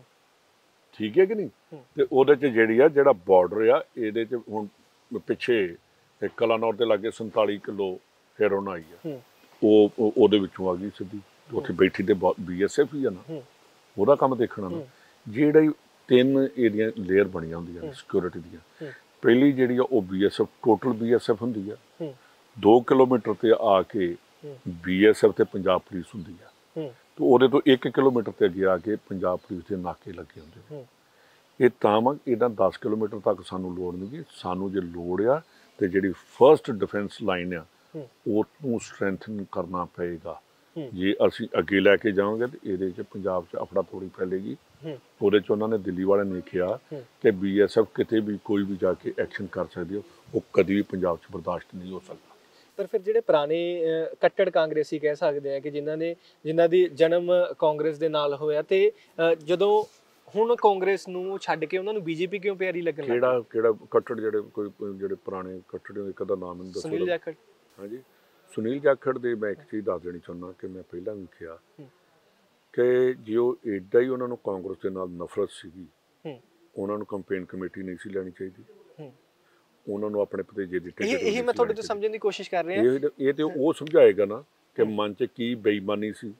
ਠੀਕ ਹੈ ਕਿ ਨਹੀਂ? ਤੇ ਉਹਦੇ 'ਚ ਜਿਹੜਾ ਬਾਰਡਰ ਆ ਇਹਦੇ 'ਚ ਹੁਣ ਪਿੱਛੇ ਕਲਾਨੌਰ ਦੇ ਲਾਗੇ 47 ਕਿਲੋ ਹੈਰੋਨ ਆਈ ਆ, ਉਹਦੇ ਵਿੱਚੋਂ ਆ ਗਈ ਸਿੱਧੀ, ਉੱਥੇ ਬੈਠੀ ਤੇ BSF ਹੀ ਆ ਨਾ, ਉਹਦਾ ਕੰਮ ਦੇਖਣਾ ਨਾ। ਜਿਹੜਾ 3 ਇਹਦੀਆਂ ਲੇਅਰ ਬਣੀਆਂ ਹੁੰਦੀਆਂ ਨੇ ਸਿਕਿਉਰਿਟੀ ਦੀਆਂ। ਪਹਿਲੀ ਜਿਹੜੀ ਆ ਉਹ BSF ਟੋਟਲ BSF ਹੁੰਦੀ ਆ, 2 ਕਿਲੋਮੀਟਰ ਤੇ ਆ ਕੇ BSF ਤੇ ਪੰਜਾਬ ਪੁਲਿਸ ਹੁੰਦੀ ਆ, ਤੇ ਉਹਦੇ ਤੋਂ 1 ਕਿਲੋਮੀਟਰ ਤੇ ਅੱਗੇ ਆ ਕੇ ਪੰਜਾਬ ਪੁਲਿਸ ਦੇ ਨਾਕੇ ਲੱਗੇ ਹੁੰਦੇ ਨੇ। ਇਹ ਤਾਂ ਇਹਦਾ 10 ਕਿਲੋਮੀਟਰ ਤੱਕ ਸਾਨੂੰ ਲੋੜ ਨਹੀਂ ਗੀ। ਸਾਨੂੰ ਜੇ ਲੋੜ ਆ ਤੇ ਜਿਹੜੀ ਫਰਸਟ ਡਿਫੈਂਸ ਲਾਈਨ ਆ ਉਹਨੂੰ ਸਟਰੈਂਥਨ ਕਰਨਾ ਪਏਗਾ। ਜੇ ਅਸੀਂ ਅੱਗੇ ਲੈ ਕੇ ਜਾਵਾਂਗੇ ਤੇ ਇਹਦੇ 'ਚ ਪੰਜਾਬ 'ਚ ਅਫੜਾ ਤਫੜੀ ਫੈਲੇਗੀ। ਉਹਦੇ 'ਚ ਉਹਨਾਂ ਨੇ ਦਿੱਲੀ ਵਾਲਿਆਂ ਨੇ ਕਿਹਾ ਕਿ BSF ਕਿਤੇ ਵੀ ਕੋਈ ਵੀ ਜਾ ਕੇ ਐਕਸ਼ਨ ਕਰ ਸਕਦੀ ਹੋ, ਉਹ ਕਦੀ ਵੀ ਪੰਜਾਬ 'ਚ ਬਰਦਾਸ਼ਤ ਨਹੀਂ ਹੋ ਸਕਦਾ। ਪਰ ਫਿਰ ਜਿਹੜੇ ਪੁਰਾਣੇ ਕੱਟੜ ਕਾਂਗਰਸੀ ਕਹਿ ਸਕਦੇ ਆ ਕਿ ਜਿਨ੍ਹਾਂ ਦੀ ਜਨਮ ਕਾਂਗਰਸ ਦੇ ਨਾਲ ਹੋਇਆ ਤੇ ਜਦੋਂ ਹੁਣ ਕਾਂਗਰਸ ਨੂੰ ਛੱਡ ਕੇ ਉਹਨਾਂ ਨੂੰ BJP ਕਿਉਂ ਪਿਆਰੀ ਲੱਗਣ ਲੱਗੀ? ਕਿਹੜਾ ਕੱਟੜ? ਜਿਹੜੇ ਪੁਰਾਣੇ ਕੱਟੜ, ਇੱਕ ਦਾ ਨਾਮ ਮੈਨੂੰ ਦੱਸੋ। ਸੁਨੀਲ ਜਾਖੜ। ਹਾਂਜੀ, ਸੁਨੀਲ ਜਾਖੜ ਦੇ ਮੈਂ ਇੱਕ ਚੀਜ਼ ਦੱਸ ਦੇਣੀ ਚਾਹੁੰਦਾ ਕਿ ਮੈਂ ਪਹਿਲਾਂ ਵੀ ਕਿਹਾ ਕਿ ਜੇ ਉਹ ਏਡਾ ਹੀ ਉਹਨਾਂ ਨੂੰ ਕਾਂਗਰਸ ਦੇ ਨਾਲ ਨਫ਼ਰਤ ਸੀਗੀ, ਉਹਨਾਂ ਨੂੰ ਕੰਪੇਨ ਕਮੇਟੀ ਨਹੀਂ ਸੀ ਲੈਣੀ ਚਾਹੀਦੀ, ਉਹਨਾਂ ਨੂੰ ਆਪਣੇ ਭਤੀਜੇ ਦੀ ਟਿਕਟ ਇਹ ਮੈਂ ਤੁਹਾਡੇ ਤੋਂ ਸਮਝਣ ਦੀ ਕੋਸ਼ਿਸ਼ ਕਰ ਰਿਹਾ। ਇਹ ਤੇ ਉਹ ਸਮਝਾਏਗਾ ਨਾ ਕਿ ਮਨ 'ਚ ਕੀ ਬੇਈਮਾਨੀ ਸੀ,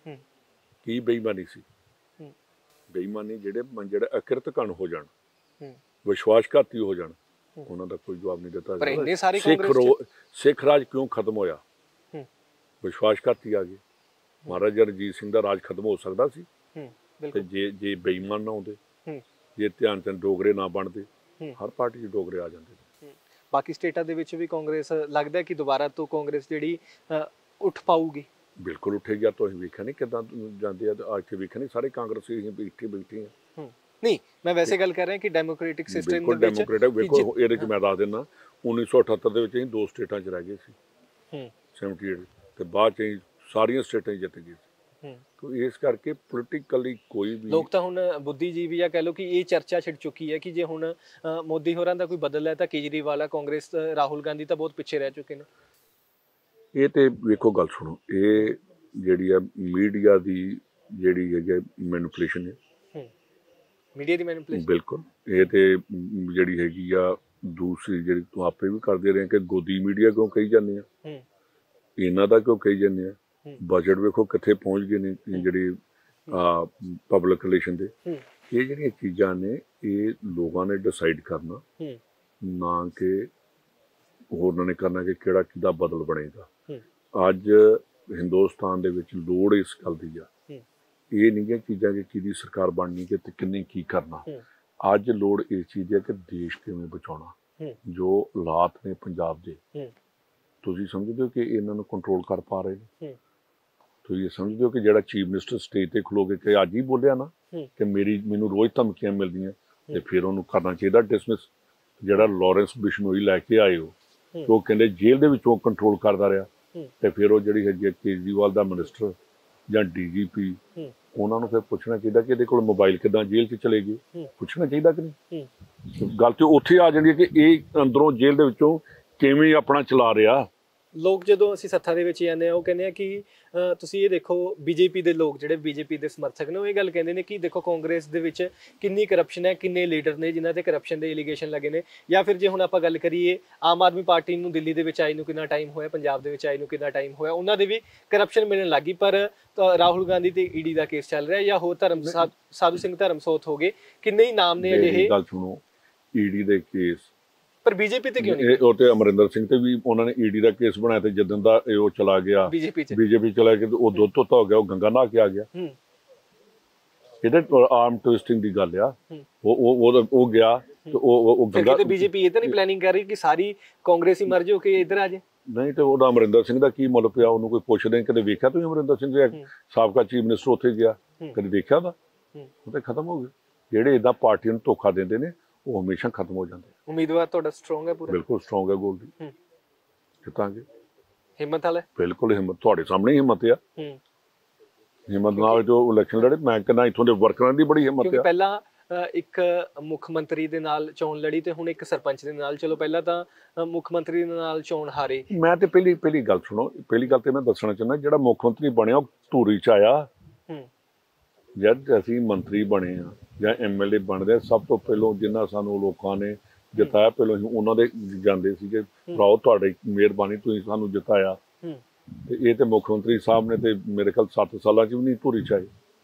ਕੀ ਬੇਈਮਾਨੀ ਸੀ। ਬੇਈਮਾਨੀ ਜਿਹੜੇ ਅਕਿਰਤਕਣ ਹੋ ਜਾਣ, ਵਿਸ਼ਵਾਸਘਾਤੀ ਹੋ ਜਾਣ, ਉਹਨਾਂ ਦਾ ਕੋਈ ਜਵਾਬ ਨਹੀਂ ਦਿੱਤਾ। ਸਿੱਖ ਰਾਜ ਕਿਉਂ ਖਤਮ ਹੋਇਆ? ਵਿਸ਼ਵਾਸਘਾਤੀ ਆ ਗਏ। ਮਹਾਰਾਜਾ ਰਣਜੀਤ ਸਿੰਘ ਦਾ ਰਾਜ ਖਤਮ ਹੋ ਸਕਦਾ ਸੀ ਤੇ ਜੇ ਬੇਈਮਾਨ ਨਾ ਹੁੰਦੇ, ਜੇ ਧਿਆਨ ਚੰਦ ਡੋਗਰੇ ਨਾ ਬਣਦੇ, ਹਰ ਪਾਰਟੀ 'ਚ ਡੋਗਰੇ ਆ ਜਾਂਦੇ। ਬਾਕੀ ਸਟੇਟਾਂ ਦੇ ਵਿੱਚ ਵੀ ਕਾਂਗਰਸ ਲੱਗਦਾ ਕਿ ਦੁਬਾਰਾ ਤੋਂ ਕਾਂਗਰਸ ਜਿਹੜੀ ਉੱਠ ਪਾਊਗੀ। ਬਿਲਕੁਲ ਉੱਠੇਗੀ। ਆ ਤੁਸੀਂ ਵੇਖਿਆ ਨਹੀਂ ਕਿੱਦਾਂ ਜਾਂਦੇ ਆ, ਅੱਜ ਤੇ ਵੇਖਿਆ ਨਹੀਂ ਸਾਰੇ ਕਾਂਗਰਸੀ ਬੈਠੇ ਆ। ਨਹੀਂ, ਮੈਂ ਵੈਸੇ ਗੱਲ ਕਰ ਰਿਹਾ ਕਿ ਡੈਮੋਕ੍ਰੈਟਿਕ ਸਿਸਟਮ ਦੇ ਵਿੱਚ ਵੇਖੋ, ਇਹਦੇ 'ਚ ਮੈਂ ਦੱਸ ਦਿੰਦਾ 1978 ਦੇ ਵਿੱਚ ਅਸੀਂ 2 ਸਟੇਟਾਂ 'ਚ ਰਹਿ ਗਏ ਸੀ, 78 ਤੇ ਬਾਅਦ 'ਚ ਅਸੀਂ ਸਾਰੀਆਂ ਸਟੇਟਾਂ 'ਚ ਜਿੱਤ ਗਏ ਸੀ। ਤੋ ਇਸ ਕਰਕੇ ਪੋਲੀਟੀਕਲੀ ਕੋਈ ਵੀ ਲੋਕ ਤਾਂ ਹੁਣ ਬੁੱਧੀਜੀਵੀ ਜਾਂ ਕਹਿ ਲਓ ਕਿ ਇਹ ਚਰਚਾ ਛਿੜ ਚੁੱਕੀ ਹੈ ਕਿ ਜੇ ਹੁਣ ਮੋਦੀ ਹੋਰਾਂ ਦਾ ਕੋਈ ਬਦਲ ਹੈ ਤਾਂ ਕੇਜਰੀਵਾਲ, ਕਾਂਗਰਸ, ਰਾਹੁਲ ਗਾਂਧੀ ਤਾਂ ਬਹੁਤ ਪਿੱਛੇ ਰਹਿ ਚੁੱਕੇ ਨੇ। ਇਹ ਤੇ ਵੇਖੋ, ਗੱਲ ਸੁਣੋ, ਇਹ ਜਿਹੜੀ ਆ ਮੀਡੀਆ ਦੀ ਜਿਹੜੀ ਹੈਗੀ ਮੈਨੀਪੂਲੇਸ਼ਨ ਹੈ, ਮੀਡੀਆ ਦੀ ਮੈਨੀਪੂਲੇਸ਼ਨ। ਬਿਲਕੁਲ। ਇਹ ਤੇ ਜਿਹੜੀ ਹੈਗੀ ਆ ਦੂਸਰੀ, ਜਿਹੜੀ ਤੂੰ ਆਪੇ ਵੀ ਕਰਦੇ ਰਹੇ ਕਿ ਗੋਦੀ ਮੀਡੀਆ ਕਿਉਂ ਕਹੀ ਜਾਂਦੇ ਆ, ਇਹਨਾਂ ਦਾ ਕਿਉਂ ਕਹੀ ਜਾਂਦੇ ਆ। ਬਜਟ ਵੇਖੋ ਕਿੱਥੇ ਪਹੁੰਚ ਗਏ ਨੇ, ਜਿਹੜੀ ਪਬਲਿਕ ਰਿਲੇਸ਼ਨ ਦੇ। ਇਹ ਜਿਹੜੀਆਂ ਚੀਜ਼ਾਂ ਨੇ ਇਹ ਲੋਕਾਂ ਨੇ ਡਿਸਾਈਡ ਕਰਨਾ, ਨਾ ਕਿ ਹੋਰਾਂ ਨੇ ਕਰਨਾ ਕਿ ਕਿਹੜਾ ਕਿਹਦਾ ਬਦਲ ਬਣੇਗਾ। ਅੱਜ ਹਿੰਦੁਸਤਾਨ ਦੇ ਵਿੱਚ ਲੋੜ ਇਸ ਗੱਲ ਦੀ ਆ, ਇਹ ਨਹੀਂ ਕਿ ਚੀਜ਼ਾਂ ਕਿ ਕਿਹਦੀ ਸਰਕਾਰ ਬਣਨੀ ਕਿ ਤੇ ਕਿੰਨੇ ਕੀ ਕਰਨਾ। ਅੱਜ ਲੋੜ ਇਸ ਚੀਜ਼ ਹੈ ਕਿ ਦੇਸ਼ ਕਿਵੇਂ ਬਚਾਉਣਾ। ਜੋ ਹਾਲਾਤ ਨੇ ਪੰਜਾਬ ਦੇ, ਤੁਸੀਂ ਸਮਝਦੇ ਹੋ ਕਿ ਇਹਨਾਂ ਨੂੰ ਕੰਟਰੋਲ ਕਰ ਪਾ ਰਹੇ ਨੇ? ਤੁਸੀਂ ਇਹ ਸਮਝਦੇ ਹੋ ਕਿ ਜਿਹੜਾ ਚੀਫ ਮਿਨਿਸਟਰ ਸਟੇਜ ਤੇ ਖਲੋ ਕੇ ਅੱਜ ਹੀ ਬੋਲਿਆ ਨਾ ਕਿ ਮੈਨੂੰ ਰੋਜ਼ ਧਮਕੀਆਂ ਮਿਲਦੀਆਂ, ਤੇ ਫਿਰ ਉਹਨੂੰ ਕਰਨਾ ਚਾਹੀਦਾ ਡਿਸਮਿਸ। ਜਿਹੜਾ ਲਾਰੈਂਸ ਬਿਸ਼ਨੋਈ ਲੈ ਕੇ ਆਏ ਹੋ, ਉਹ ਕਹਿੰਦੇ ਜੇਲ੍ਹ ਦੇ ਵਿੱਚੋਂ ਕੰਟਰੋਲ ਕਰਦਾ ਰਿਹਾ, ਤੇ ਫਿਰ ਉਹ ਜਿਹੜੀ ਹੈਗੀ ਕੇਜਰੀਵਾਲ ਦਾ ਮਿਨਿਸਟਰ ਜਾਂ DGP, ਉਹਨਾਂ ਨੂੰ ਫਿਰ ਪੁੱਛਣਾ ਚਾਹੀਦਾ ਕਿ ਇਹਦੇ ਕੋਲ ਮੋਬਾਈਲ ਕਿੱਦਾਂ ਜੇਲ੍ਹ 'ਚ ਚਲੇ ਗਏ। ਪੁੱਛਣਾ ਚਾਹੀਦਾ ਕਿ ਨਹੀਂ? ਗੱਲ ਤੇ ਉੱਥੇ ਆ ਜਾਂਦੀ ਹੈ ਕਿ ਇਹ ਅੰਦਰੋਂ ਜੇਲ੍ਹ ਦੇ ਵਿੱਚੋਂ ਕਿਵੇਂ ਆਪਣਾ ਚਲਾ ਰਿਹਾ। ਲੋਕ ਜਦੋਂ ਅਸੀਂ ਸੱਥਾ ਦੇ ਵਿੱਚ ਜਾਂਦੇ ਆ, ਉਹ ਕਹਿੰਦੇ ਆ ਕਿ ਤੁਸੀਂ ਇਹ ਦੇਖੋ, BJP ਦੇ ਲੋਕ ਜਿਹੜੇ BJP ਦੇ ਸਮਰਥਕ ਨੇ, ਉਹ ਇਹ ਗੱਲ ਕਹਿੰਦੇ ਨੇ ਕਿ ਦੇਖੋ ਕਾਂਗਰਸ ਦੇ ਵਿੱਚ ਕਿੰਨੀ ਕਰਪਸ਼ਨ ਹੈ, ਕਿੰਨੇ ਲੀਡਰ ਨੇ ਜਿਨ੍ਹਾਂ ਤੇ ਕਰਪਸ਼ਨ ਦੇ ਐਲੀਗੇਸ਼ਨ ਲੱਗੇ ਨੇ। ਜਾਂ ਫਿਰ ਜੇ ਹੁਣ ਆਪਾਂ ਗੱਲ ਕਰੀਏ ਆਮ ਆਦਮੀ ਪਾਰਟੀ ਨੂੰ ਦਿੱਲੀ ਦੇ ਵਿੱਚ ਆਈ ਨੂੰ ਕਿੰਨਾ ਟਾਈਮ ਹੋਇਆ, ਪੰਜਾਬ ਦੇ ਵਿੱਚ ਆਈ ਨੂੰ ਕਿੰਨਾ ਟਾਈਮ ਹੋਇਆ, ਉਹਨਾਂ ਦੇ ਵੀ ਕਰਪਸ਼ਨ ਮਿਲਣ ਲੱਗੀ। ਪਰ ਰਾਹੁਲ ਗਾਂਧੀ ਤੇ ED ਦਾ ਕੇਸ ਚੱਲ ਰਿਹਾ, ਜਾਂ ਹੋਰ ਸਾਧੂ ਸਿੰਘ ਧਰਮਸੋਤ ਹੋ ਗਏ, ਕਿੰਨੇ ਹੀ ਨਾਮ ਨੇ ਅਜਿਹੇ। ਗੱਲ ਸੁਣੋ, ED ਦੇ ਕੇਸ ਪਰ BJP ਤੇ ਕਿਉਂ ਨਹੀਂ? ਉਹ ਤੇ ਅਮਰਿੰਦਰ ਸਿੰਘ ਤੇ ਵੀ ਉਹਨਾਂ ਨੇ ED ਦਾ ਕੇਸ ਬਣਾਇਆ, ਤੇ ਜਦੋਂ ਦਾ ਉਹ ਚਲਾ ਗਿਆ BJP ਚਲਾ ਗਿਆ, ਉਹ ਦੁੱਧ ਧੋਤਾ ਹੋ ਗਿਆ, ਉਹ ਗੰਗਾ ਨਹਾ ਕੇ ਆ ਗਿਆ। ਇਹਦੇ ਆਰਮ ਟਵਿਸਟਿੰਗ ਦੀ ਗੱਲ ਆ। ਉਹ ਗਿਆ ਤੇ ਉਹ ਫਿਰ ਕਿਤੇ ਬੀਜੇਪੀ ਇਹ ਤਾਂ ਨਹੀਂ ਪਲੈਨਿੰਗ ਕਰ ਰਹੀ ਕਿ ਸਾਰੀ ਕਾਂਗਰਸੀ ਮਰਜ ਹੋ ਕੇ ਇੱਧਰ ਆ ਜਾਏ? ਨਹੀਂ ਤੇ ਉਹਦਾ ਅਮਰਿੰਦਰ ਸਿੰਘ ਦਾ ਕੀ ਮੁੱਲ ਪਿਆ? ਉਹਨੂੰ ਕੋਈ ਪੁੱਛਦੇ? ਕਦੇ ਵੇਖਿਆ ਤੁਸੀਂ ਅਮਰਿੰਦਰ ਸਿੰਘ ਦੇ ਸਾਬਕਾ ਚੀਫ ਮਿਨਿਸਟਰ ਉੱਥੇ ਗਿਆ? ਕਦੇ ਵੇਖਿਆ ਉਹਦਾ? ਉਹ ਤਾਂ ਖਤਮ ਹੋ ਗਏ। ਜਿਹੜੇ ਏਦਾਂ ਪਾਰਟੀ ਨੂੰ ਧੋਖਾ ਦਿੰਦੇ ਨੇ ਉਹ ਹਮੇਸ਼ਾ ਖਤਮ ਹੋ ਜਾਂਦੇ। ਉਮੀਦਵਾਰ ਤੁਹਾਡਾ ਸਟਰੋਂਗ ਹੈ ਪੂਰਾ? ਬਿਲਕੁਲ ਸਟਰੋਂਗ ਹੈ ਗੋਲਡੀ, ਜਿੱਤਾਂਗੇ। ਹਿੰਮਤ ਵਾਲਾ? ਬਿਲਕੁਲ ਹਿੰਮਤ, ਤੁਹਾਡੇ ਸਾਹਮਣੇ ਹਿੰਮਤ ਆ। ਹਿੰਮਤ ਨਾਲ ਜੋ ਇਲੈਕਸ਼ਨ ਲੜੇ, ਮੈਂ ਕਹਿੰਦਾ ਇੱਥੋਂ ਦੇ ਵਰਕਰਾਂ ਦੀ ਬੜੀ ਹਿੰਮਤ ਆ। ਪਹਿਲਾਂ ਇੱਕ ਮੁੱਖ ਮੰਤਰੀ ਦੇ ਨਾਲ ਚੋਣ ਲੜੀ ਤੇ ਹੁਣ ਇੱਕ ਸਰਪੰਚ ਦੇ ਨਾਲ। ਚਲੋ ਪਹਿਲਾਂ ਤਾਂ ਮੁੱਖ ਮੰਤਰੀ ਦੇ ਨਾਲ ਚੋਣ ਹਾਰੇ। ਮੈਂ ਤੇ ਪਹਿਲੀ ਗੱਲ ਸੁਣੋ, ਪਹਿਲੀ ਗੱਲ ਤੇ ਮੈਂ ਦੱਸਣਾ ਚਾਹੁੰਦਾ, ਜਿਹੜਾ ਮੁੱਖ ਮੰਤਰੀ ਬਣਿਆ ਉਹ ਧੂਰੀ ਚ ਆਇਆ। ਜਦ ਅਸੀਂ ਮੰਤਰੀ ਬਣੇ ਆ ਜਾਂ ਐਮਐਲਏ ਬਣਦੇ, ਸਭ ਤੋਂ ਪਹਿਲਾਂ ਜਿੰਨਾ ਸਾਨੂੰ ਲੋਕਾਂ ਨੇ ਜਿਤਾਇਆ, ਪਹਿਲਾਂ ਅਸੀਂ ਉਹਨਾਂ ਦੇ ਜਾਂਦੇ ਸੀਗੇ, ਭਰਾਓ ਤੁਹਾਡੀ ਮਿਹਰਬਾਨੀ ਤੁਸੀਂ ਸਾਨੂੰ ਜਿਤਾਇਆ। ਤੇ ਇਹ ਤੇ ਮੁੱਖ ਮੰਤਰੀ ਸਾਹਿਬ ਨੇ ਤੇ ਮੇਰੇ ਖਿਆਲ 7 ਸਾਲਾਂ ਚ ਵੀ ਨਹੀਂ ਧੂਰੀ ਚ ਆਏ।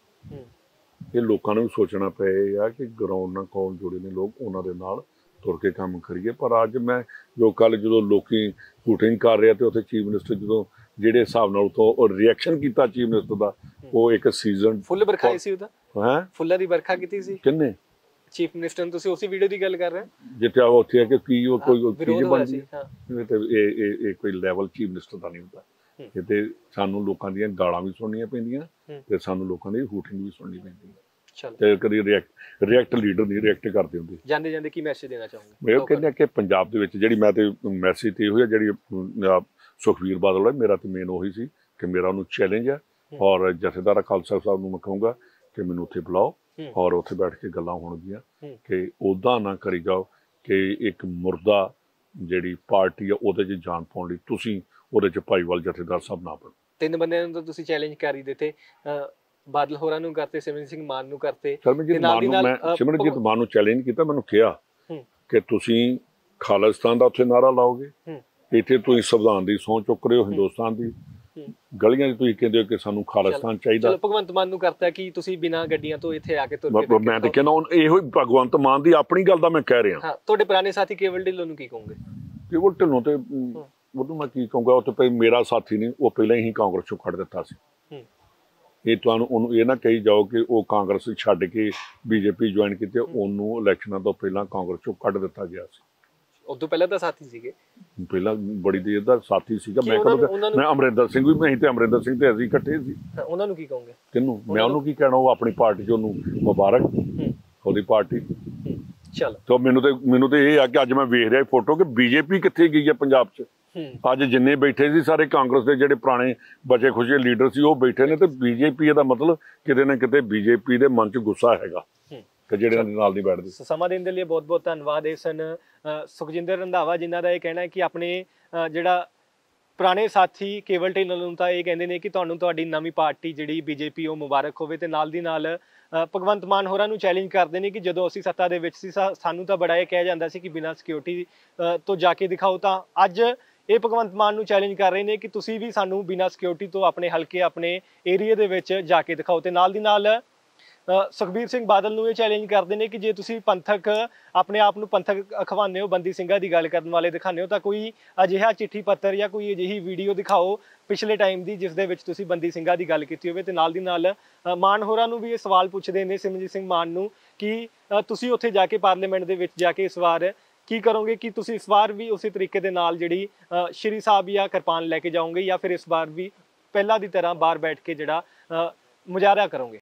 ਇਹ ਲੋਕਾਂ ਨੂੰ ਵੀ ਸੋਚਣਾ ਪਏਗਾ ਕਿ ਗਰਾਊਂਡ ਨਾਲ ਕੌਣ ਜੁੜੇ ਨੇ ਲੋਕ, ਉਹਨਾਂ ਦੇ ਨਾਲ ਤੁਰ ਕੇ ਕੰਮ ਕਰੀਏ। ਪਰ ਅੱਜ ਮੈਂ ਜੋ ਕੱਲ ਜਦੋਂ ਲੋਕੀ ਸ਼ੂਟਿੰਗ ਕਰ ਰਿਹਾ ਤੇ ਉੱਥੇ ਚੀਫ ਮਿਨਿਸਟਰ ਜਦੋਂ ਜਿਹੜੇ ਹਿਸਾਬ ਨਾਲ ਉਤੋਂ ਰਿਐਕਸ਼ਨ ਕੀਤਾ ਚੀਫ ਮਿਨਿਸਟਰ ਦਾ, ਉਹ ਇੱਕ ਸੀਜ਼ਨ ਫੁੱਲ ਵਰਖਾ ਸੀ ਉਹਦਾ। ਫੁੱਲਾਂ ਦੀ ਵਰਖਾ ਕੀਤੀ ਸੀ ਕਿੰਨੇ? ਚੀਫ ਮਿਨਿਸਟਰ ਨੇ। ਤੁਸੀਂ ਉਸੇ ਵੀਡੀਓ ਦੀ ਗੱਲ ਕਰ ਰਹੇ ਹੋ ਜਿੱਥੇ ਉੱਥੇ ਆ ਕਿ ਕੀ ਉਹ ਕੋਈ ਚੀਜ਼ ਬਣਦੀ ਹੈ। ਇਹ ਕੋਈ ਲੈਵਲ ਚੀਫ ਮਿਨਿਸਟਰ ਦਾ ਨਹੀਂ ਹੁੰਦਾ। ਇਹ ਤੇ ਸਾਨੂੰ ਲੋਕਾਂ ਦੀਆਂ ਗਾਲਾਂ ਵੀ ਸੁਣਨੀਆਂ ਪੈਂਦੀਆਂ ਤੇ ਸਾਨੂੰ ਲੋਕਾਂ ਦੀ ਹੂਟਿੰਗ ਵੀ ਸੁਣਨੀ ਪੈਂਦੀ ਹੈ। ਤੇ ਕਦੀ ਰਿਐਕਟ ਲੀਡਰ ਨਹੀਂ ਰਿਐਕਟ ਕਰਦੇ ਹੁੰਦੇ। ਜਾਂਦੇ ਜਾਂਦੇ ਕੀ ਮੈਸੇਜ ਦੇਣਾ ਚਾਹੋਗੇ? ਮੈਂ ਉਹ ਕਹਿੰਦਾ ਕਿ ਪੰਜਾਬ ਦੇ ਵਿੱਚ ਜਿਹੜੀ ਮੈਂ ਤੇ ਮੈਸੇਜ ਤੇ ਇਹੋ ਜਿਹੜੀ ਸੁਖਬੀਰ ਬਾਦਲ ਹੈ, ਮੇਰਾ ਤੇ ਮੇਨ ਉਹੀ ਸੀ ਕਿ ਮੇਰਾ ਉਹਨੂੰ ਚੈਲੰਜ ਹੈ। ਔਰ ਜਥੇਦਾਰ ਖਾਲਸਾ ਸਾਹਿਬ ਨੂੰ ਮੈਂ ਕਹੂੰਗਾ ਕਿ ਮੈਨੂੰ ਉੱਥੇ ਬੁਲਾਓ ਔਰ ਉੱਥੇ ਬੈਠ ਕੇ ਗੱਲਾਂ ਹੋਣਗੀਆਂ ਕਿ ਉੱਦਾਂ ਨਾ ਕਰੀ ਜਾਓ ਕਿ ਇੱਕ ਮੁਰਦਾ ਜਿਹੜੀ ਪਾਰਟੀ ਆ ਉਹਦੇ 'ਚ ਜਾਨ ਪਾਉਣ ਲਈ ਤੁਸੀਂ ਉਹਦੇ 'ਚ ਭਾਈਵਾਲ ਜਥੇਦਾਰ ਸਾਹਿਬ ਨਾ ਬਣੋ। 3 ਬੰਦਿਆਂ ਨੂੰ ਤਾਂ ਤੁਸੀਂ ਚੈਲੰਜ ਕਰ ਹੀ ਦਿੱਤੇ, ਬਾਦਲ ਹੋਰਾਂ ਨੂੰ ਕਰਤੇ, ਸਿਮਰਨਜੀਤ ਸਿੰਘ ਮਾਨ ਨੂੰ ਕਰਤੇ। ਸਿਮਰਨਜੀਤ ਮਾਨ ਨੂੰ ਚੈਲੰਜ ਕੀਤਾ, ਮੈਨੂੰ ਕਿਹਾ ਕਿ ਤੁਸੀਂ ਖਾਲਿਸਤਾਨ ਦਾ ਉੱਥੇ ਨਾਰਾ ਲਾਓਗੇ, ਇੱਥੇ ਤੁਸੀਂ ਸੰਵਿਧਾਨ ਦੀ ਸਹੁੰ ਚੁੱਕ ਰਹੇ ਹੋ, ਹਿੰਦੁਸਤਾਨ ਦੀ ਗਲੀਆਂ 'ਚ ਤੁਸੀਂ ਕਹਿੰਦੇ ਹੋ ਕਿ ਸਾਨੂੰ ਖਾਲਿਸਤਾਨ ਚਾਹੀਦਾ। ਚਲੋ ਭਗਵੰਤ ਮਾਨ ਨੂੰ ਕਰਤਾ ਕਿ ਤੁਸੀਂ ਬਿਨਾਂ ਗੱਡੀਆਂ ਤੋਂ ਇੱਥੇ ਆ ਕੇ ਤੁਰ ਕੇ। ਮੈਂ ਤਾਂ ਕਹਿੰਦਾ ਇਹੋ ਹੀ ਭਗਵੰਤ ਮਾਨ ਦੀ ਆਪਣੀ ਗੱਲ ਦਾ ਮੈਂ ਕਹਿ ਰਿਹਾ। ਹਾਂ, ਤੁਹਾਡੇ ਪੁਰਾਣੇ ਸਾਥੀ ਕੇਵਲ ਢਿੱਲੋਂ ਨੂੰ ਕੀ ਕਹੋਗੇ? ਕੇਵਲ ਢਿੱਲੋਂ ਤੇ ਉਹਨੂੰ ਮੈਂ ਕੀ ਕਹੂੰਗਾ, ਉਹ ਤੇ ਮੇਰਾ ਸਾਥੀ ਨਹੀਂ, ਉਹ ਪਹਿਲਾਂ ਹੀ ਕਾਂਗਰਸ ਚੋਂ ਕੱਢ ਦਿੱਤਾ ਸੀ। ਇਹ ਤੁਹਾਨੂੰ ਉਹਨੂੰ ਇਹ ਨਾ ਕਹੀ ਜਾਓ ਕਿ ਉਹ ਕਾਂਗਰਸ ਛੱਡ ਕੇ ਬੀਜੇਪੀ ਜੁਆਇਨ ਕੀਤੀ, ਉਹਨੂੰ ਇਲੈਕਸ਼ਨਾਂ ਤੋਂ ਪਹਿਲਾਂ ਕਾਂਗਰਸ ਚੋਂ ਕੱਢ ਦਿੱਤਾ ਗਿਆ ਸੀ। ਉਦੋਂ ਪਹਿਲਾਂ ਤਾਂ ਸਾਥੀ ਸੀਗੇ, ਪਹਿਲਾਂ ਬੜੀ ਦੇਰ ਦਾ ਸਾਥੀ ਸੀਗਾ। ਮੈਂ ਅਮਰਿੰਦਰ ਸਿੰਘ ਵੀ ਨਹੀਂ ਤੇ ਅਮਰਿੰਦਰ ਸਿੰਘ ਤੇ ਅਸੀਂ ਇਕੱਠੇ ਸੀ। ਉਹਨਾਂ ਨੂੰ ਕੀ ਕਹੋਗੇ? ਕਿਹਨੂੰ? ਮੈਂ ਉਹਨੂੰ ਕੀ ਕਹਿਣਾ, ਉਹ ਆਪਣੀ ਪਾਰਟੀ 'ਚ ਉਹਨੂੰ ਮੁਬਾਰਕ, ਉਹਦੀ ਪਾਰਟੀ। ਚਲੋ ਮੈਨੂੰ ਤੇ ਇਹ ਆ ਕਿ ਅੱਜ ਮੈਂ ਵੇਖ ਰਿਹਾ ਫੋਟੋ ਕਿ ਬੀਜੇਪੀ ਕਿੱਥੇ ਗਈ ਹੈ ਪੰਜਾਬ 'ਚ। ਅੱਜ ਜਿੰਨੇ ਬੈਠੇ ਸੀ ਸਾਰੇ ਕਾਂਗਰਸ ਦੇ ਜਿਹੜੇ ਪੁਰਾਣੇ ਬਚੇ ਖੁਸ਼ੇ ਲੀਡਰ ਸੀ ਉਹ ਬੈਠੇ ਨੇ, ਤੇ ਬੀਜੇਪੀ ਇਹਦਾ ਮਤਲਬ ਕਿਤੇ ਨਾ ਕਿਤੇ ਬੀਜੇਪੀ ਦੇ ਮਨ 'ਚ ਗੁੱਸਾ ਹੈਗਾ ਕਿ ਜਿਹੜੇ ਨਾਲ ਨਹੀਂ ਬੈਠਦੇ। ਸਮਾਂ ਦੇਣ ਦੇ ਲਈ ਬਹੁਤ ਬਹੁਤ ਧੰਨਵਾਦ। ਇਹ ਸਨ ਸੁਖਜਿੰਦਰ ਰੰਧਾਵਾ, ਜਿਨ੍ਹਾਂ ਦਾ ਇਹ ਕਹਿਣਾ ਹੈ ਕਿ ਆਪਣੇ ਜਿਹੜਾ ਪੁਰਾਣੇ ਸਾਥੀ ਕੇਵਲ ਢਿੱਲੋਂ ਨੂੰ ਤਾਂ ਇਹ ਕਹਿੰਦੇ ਨੇ ਕਿ ਤੁਹਾਨੂੰ ਤੁਹਾਡੀ ਨਵੀਂ ਪਾਰਟੀ ਜਿਹੜੀ ਬੀਜੇਪੀ ਉਹ ਮੁਬਾਰਕ ਹੋਵੇ, ਤੇ ਨਾਲ ਦੀ ਨਾਲ ਭਗਵੰਤ ਮਾਨ ਹੋਰਾਂ ਨੂੰ ਚੈਲੰਜ ਕਰਦੇ ਨੇ ਕਿ ਜਦੋਂ ਅਸੀਂ ਸੱਤਾ ਦੇ ਵਿੱਚ ਸੀ ਸਾਨੂੰ ਤਾਂ ਬੜਾ ਇਹ ਕਿਹਾ ਜਾਂਦਾ ਸੀ ਕਿ ਬਿਨਾਂ ਸਿਕਿਉਰਿਟੀ ਤੋਂ ਜਾ ਕੇ ਦਿਖਾਓ, ਤਾਂ ਅੱਜ ਇਹ ਭਗਵੰਤ ਮਾਨ ਨੂੰ ਚੈਲੰਜ ਕਰ ਰਹੇ ਨੇ ਕਿ ਤੁਸੀਂ ਵੀ ਸਾਨੂੰ ਬਿਨਾਂ ਸਿਕਿਉਰਿਟੀ ਤੋਂ ਆਪਣੇ ਹਲਕੇ ਆਪਣੇ ਏਰੀਏ ਦੇ ਵਿੱਚ ਜਾ ਕੇ ਦਿਖਾਓ। ਤੇ ਨਾਲ ਦੀ ਨਾਲ ਸੁਖਬੀਰ ਸਿੰਘ ਬਾਦਲ ਨੂੰ ਇਹ ਚੈਲੰਜ ਕਰਦੇ ਨੇ ਕਿ ਜੇ ਤੁਸੀਂ ਪੰਥਕ ਆਪਣੇ ਆਪ ਨੂੰ ਪੰਥਕ ਅਖਵਾਉਂਦੇ ਹੋ, ਬੰਦੀ ਸਿੰਘਾਂ ਦੀ ਗੱਲ ਕਰਨ ਵਾਲੇ ਦਿਖਾਉਂਦੇ ਹੋ, ਤਾਂ ਕੋਈ ਅਜਿਹਾ ਚਿੱਠੀ ਪੱਤਰ ਜਾਂ ਕੋਈ ਅਜਿਹੀ ਵੀਡੀਓ ਦਿਖਾਓ ਪਿਛਲੇ ਟਾਈਮ ਦੀ ਜਿਸ ਦੇ ਵਿੱਚ ਤੁਸੀਂ ਬੰਦੀ ਸਿੰਘਾਂ ਦੀ ਗੱਲ ਕੀਤੀ ਹੋਵੇ। ਤੇ ਨਾਲ ਦੀ ਨਾਲ ਮਾਨ ਹੋਰਾਂ ਨੂੰ ਵੀ ਇਹ ਸਵਾਲ ਪੁੱਛਦੇ ਨੇ, ਸਿਮਰਨਜੀਤ ਸਿੰਘ ਮਾਨ ਨੂੰ, ਕਿ ਤੁਸੀਂ ਉੱਥੇ ਜਾ ਕੇ ਪਾਰਲੀਮੈਂਟ ਦੇ ਵਿੱਚ ਜਾ ਕੇ ਇਸ ਵਾਰ ਕੀ ਕਰੋਗੇ, ਕਿ ਤੁਸੀਂ ਇਸ ਵਾਰ ਵੀ ਉਸੇ ਤਰੀਕੇ ਦੇ ਨਾਲ ਜਿਹੜੀ ਸ਼੍ਰੀ ਸਾਹਿਬ ਜਾਂ ਕਿਰਪਾਨ ਲੈ ਕੇ ਜਾਓਗੇ, ਜਾਂ ਫਿਰ ਇਸ ਵਾਰ ਵੀ ਪਹਿਲਾਂ ਦੀ ਤਰ੍ਹਾਂ ਬਾਹਰ ਬੈਠ ਕੇ ਜਿਹੜਾ ਮੁਜ਼ਾਹਰਾ ਕਰੋਗੇ?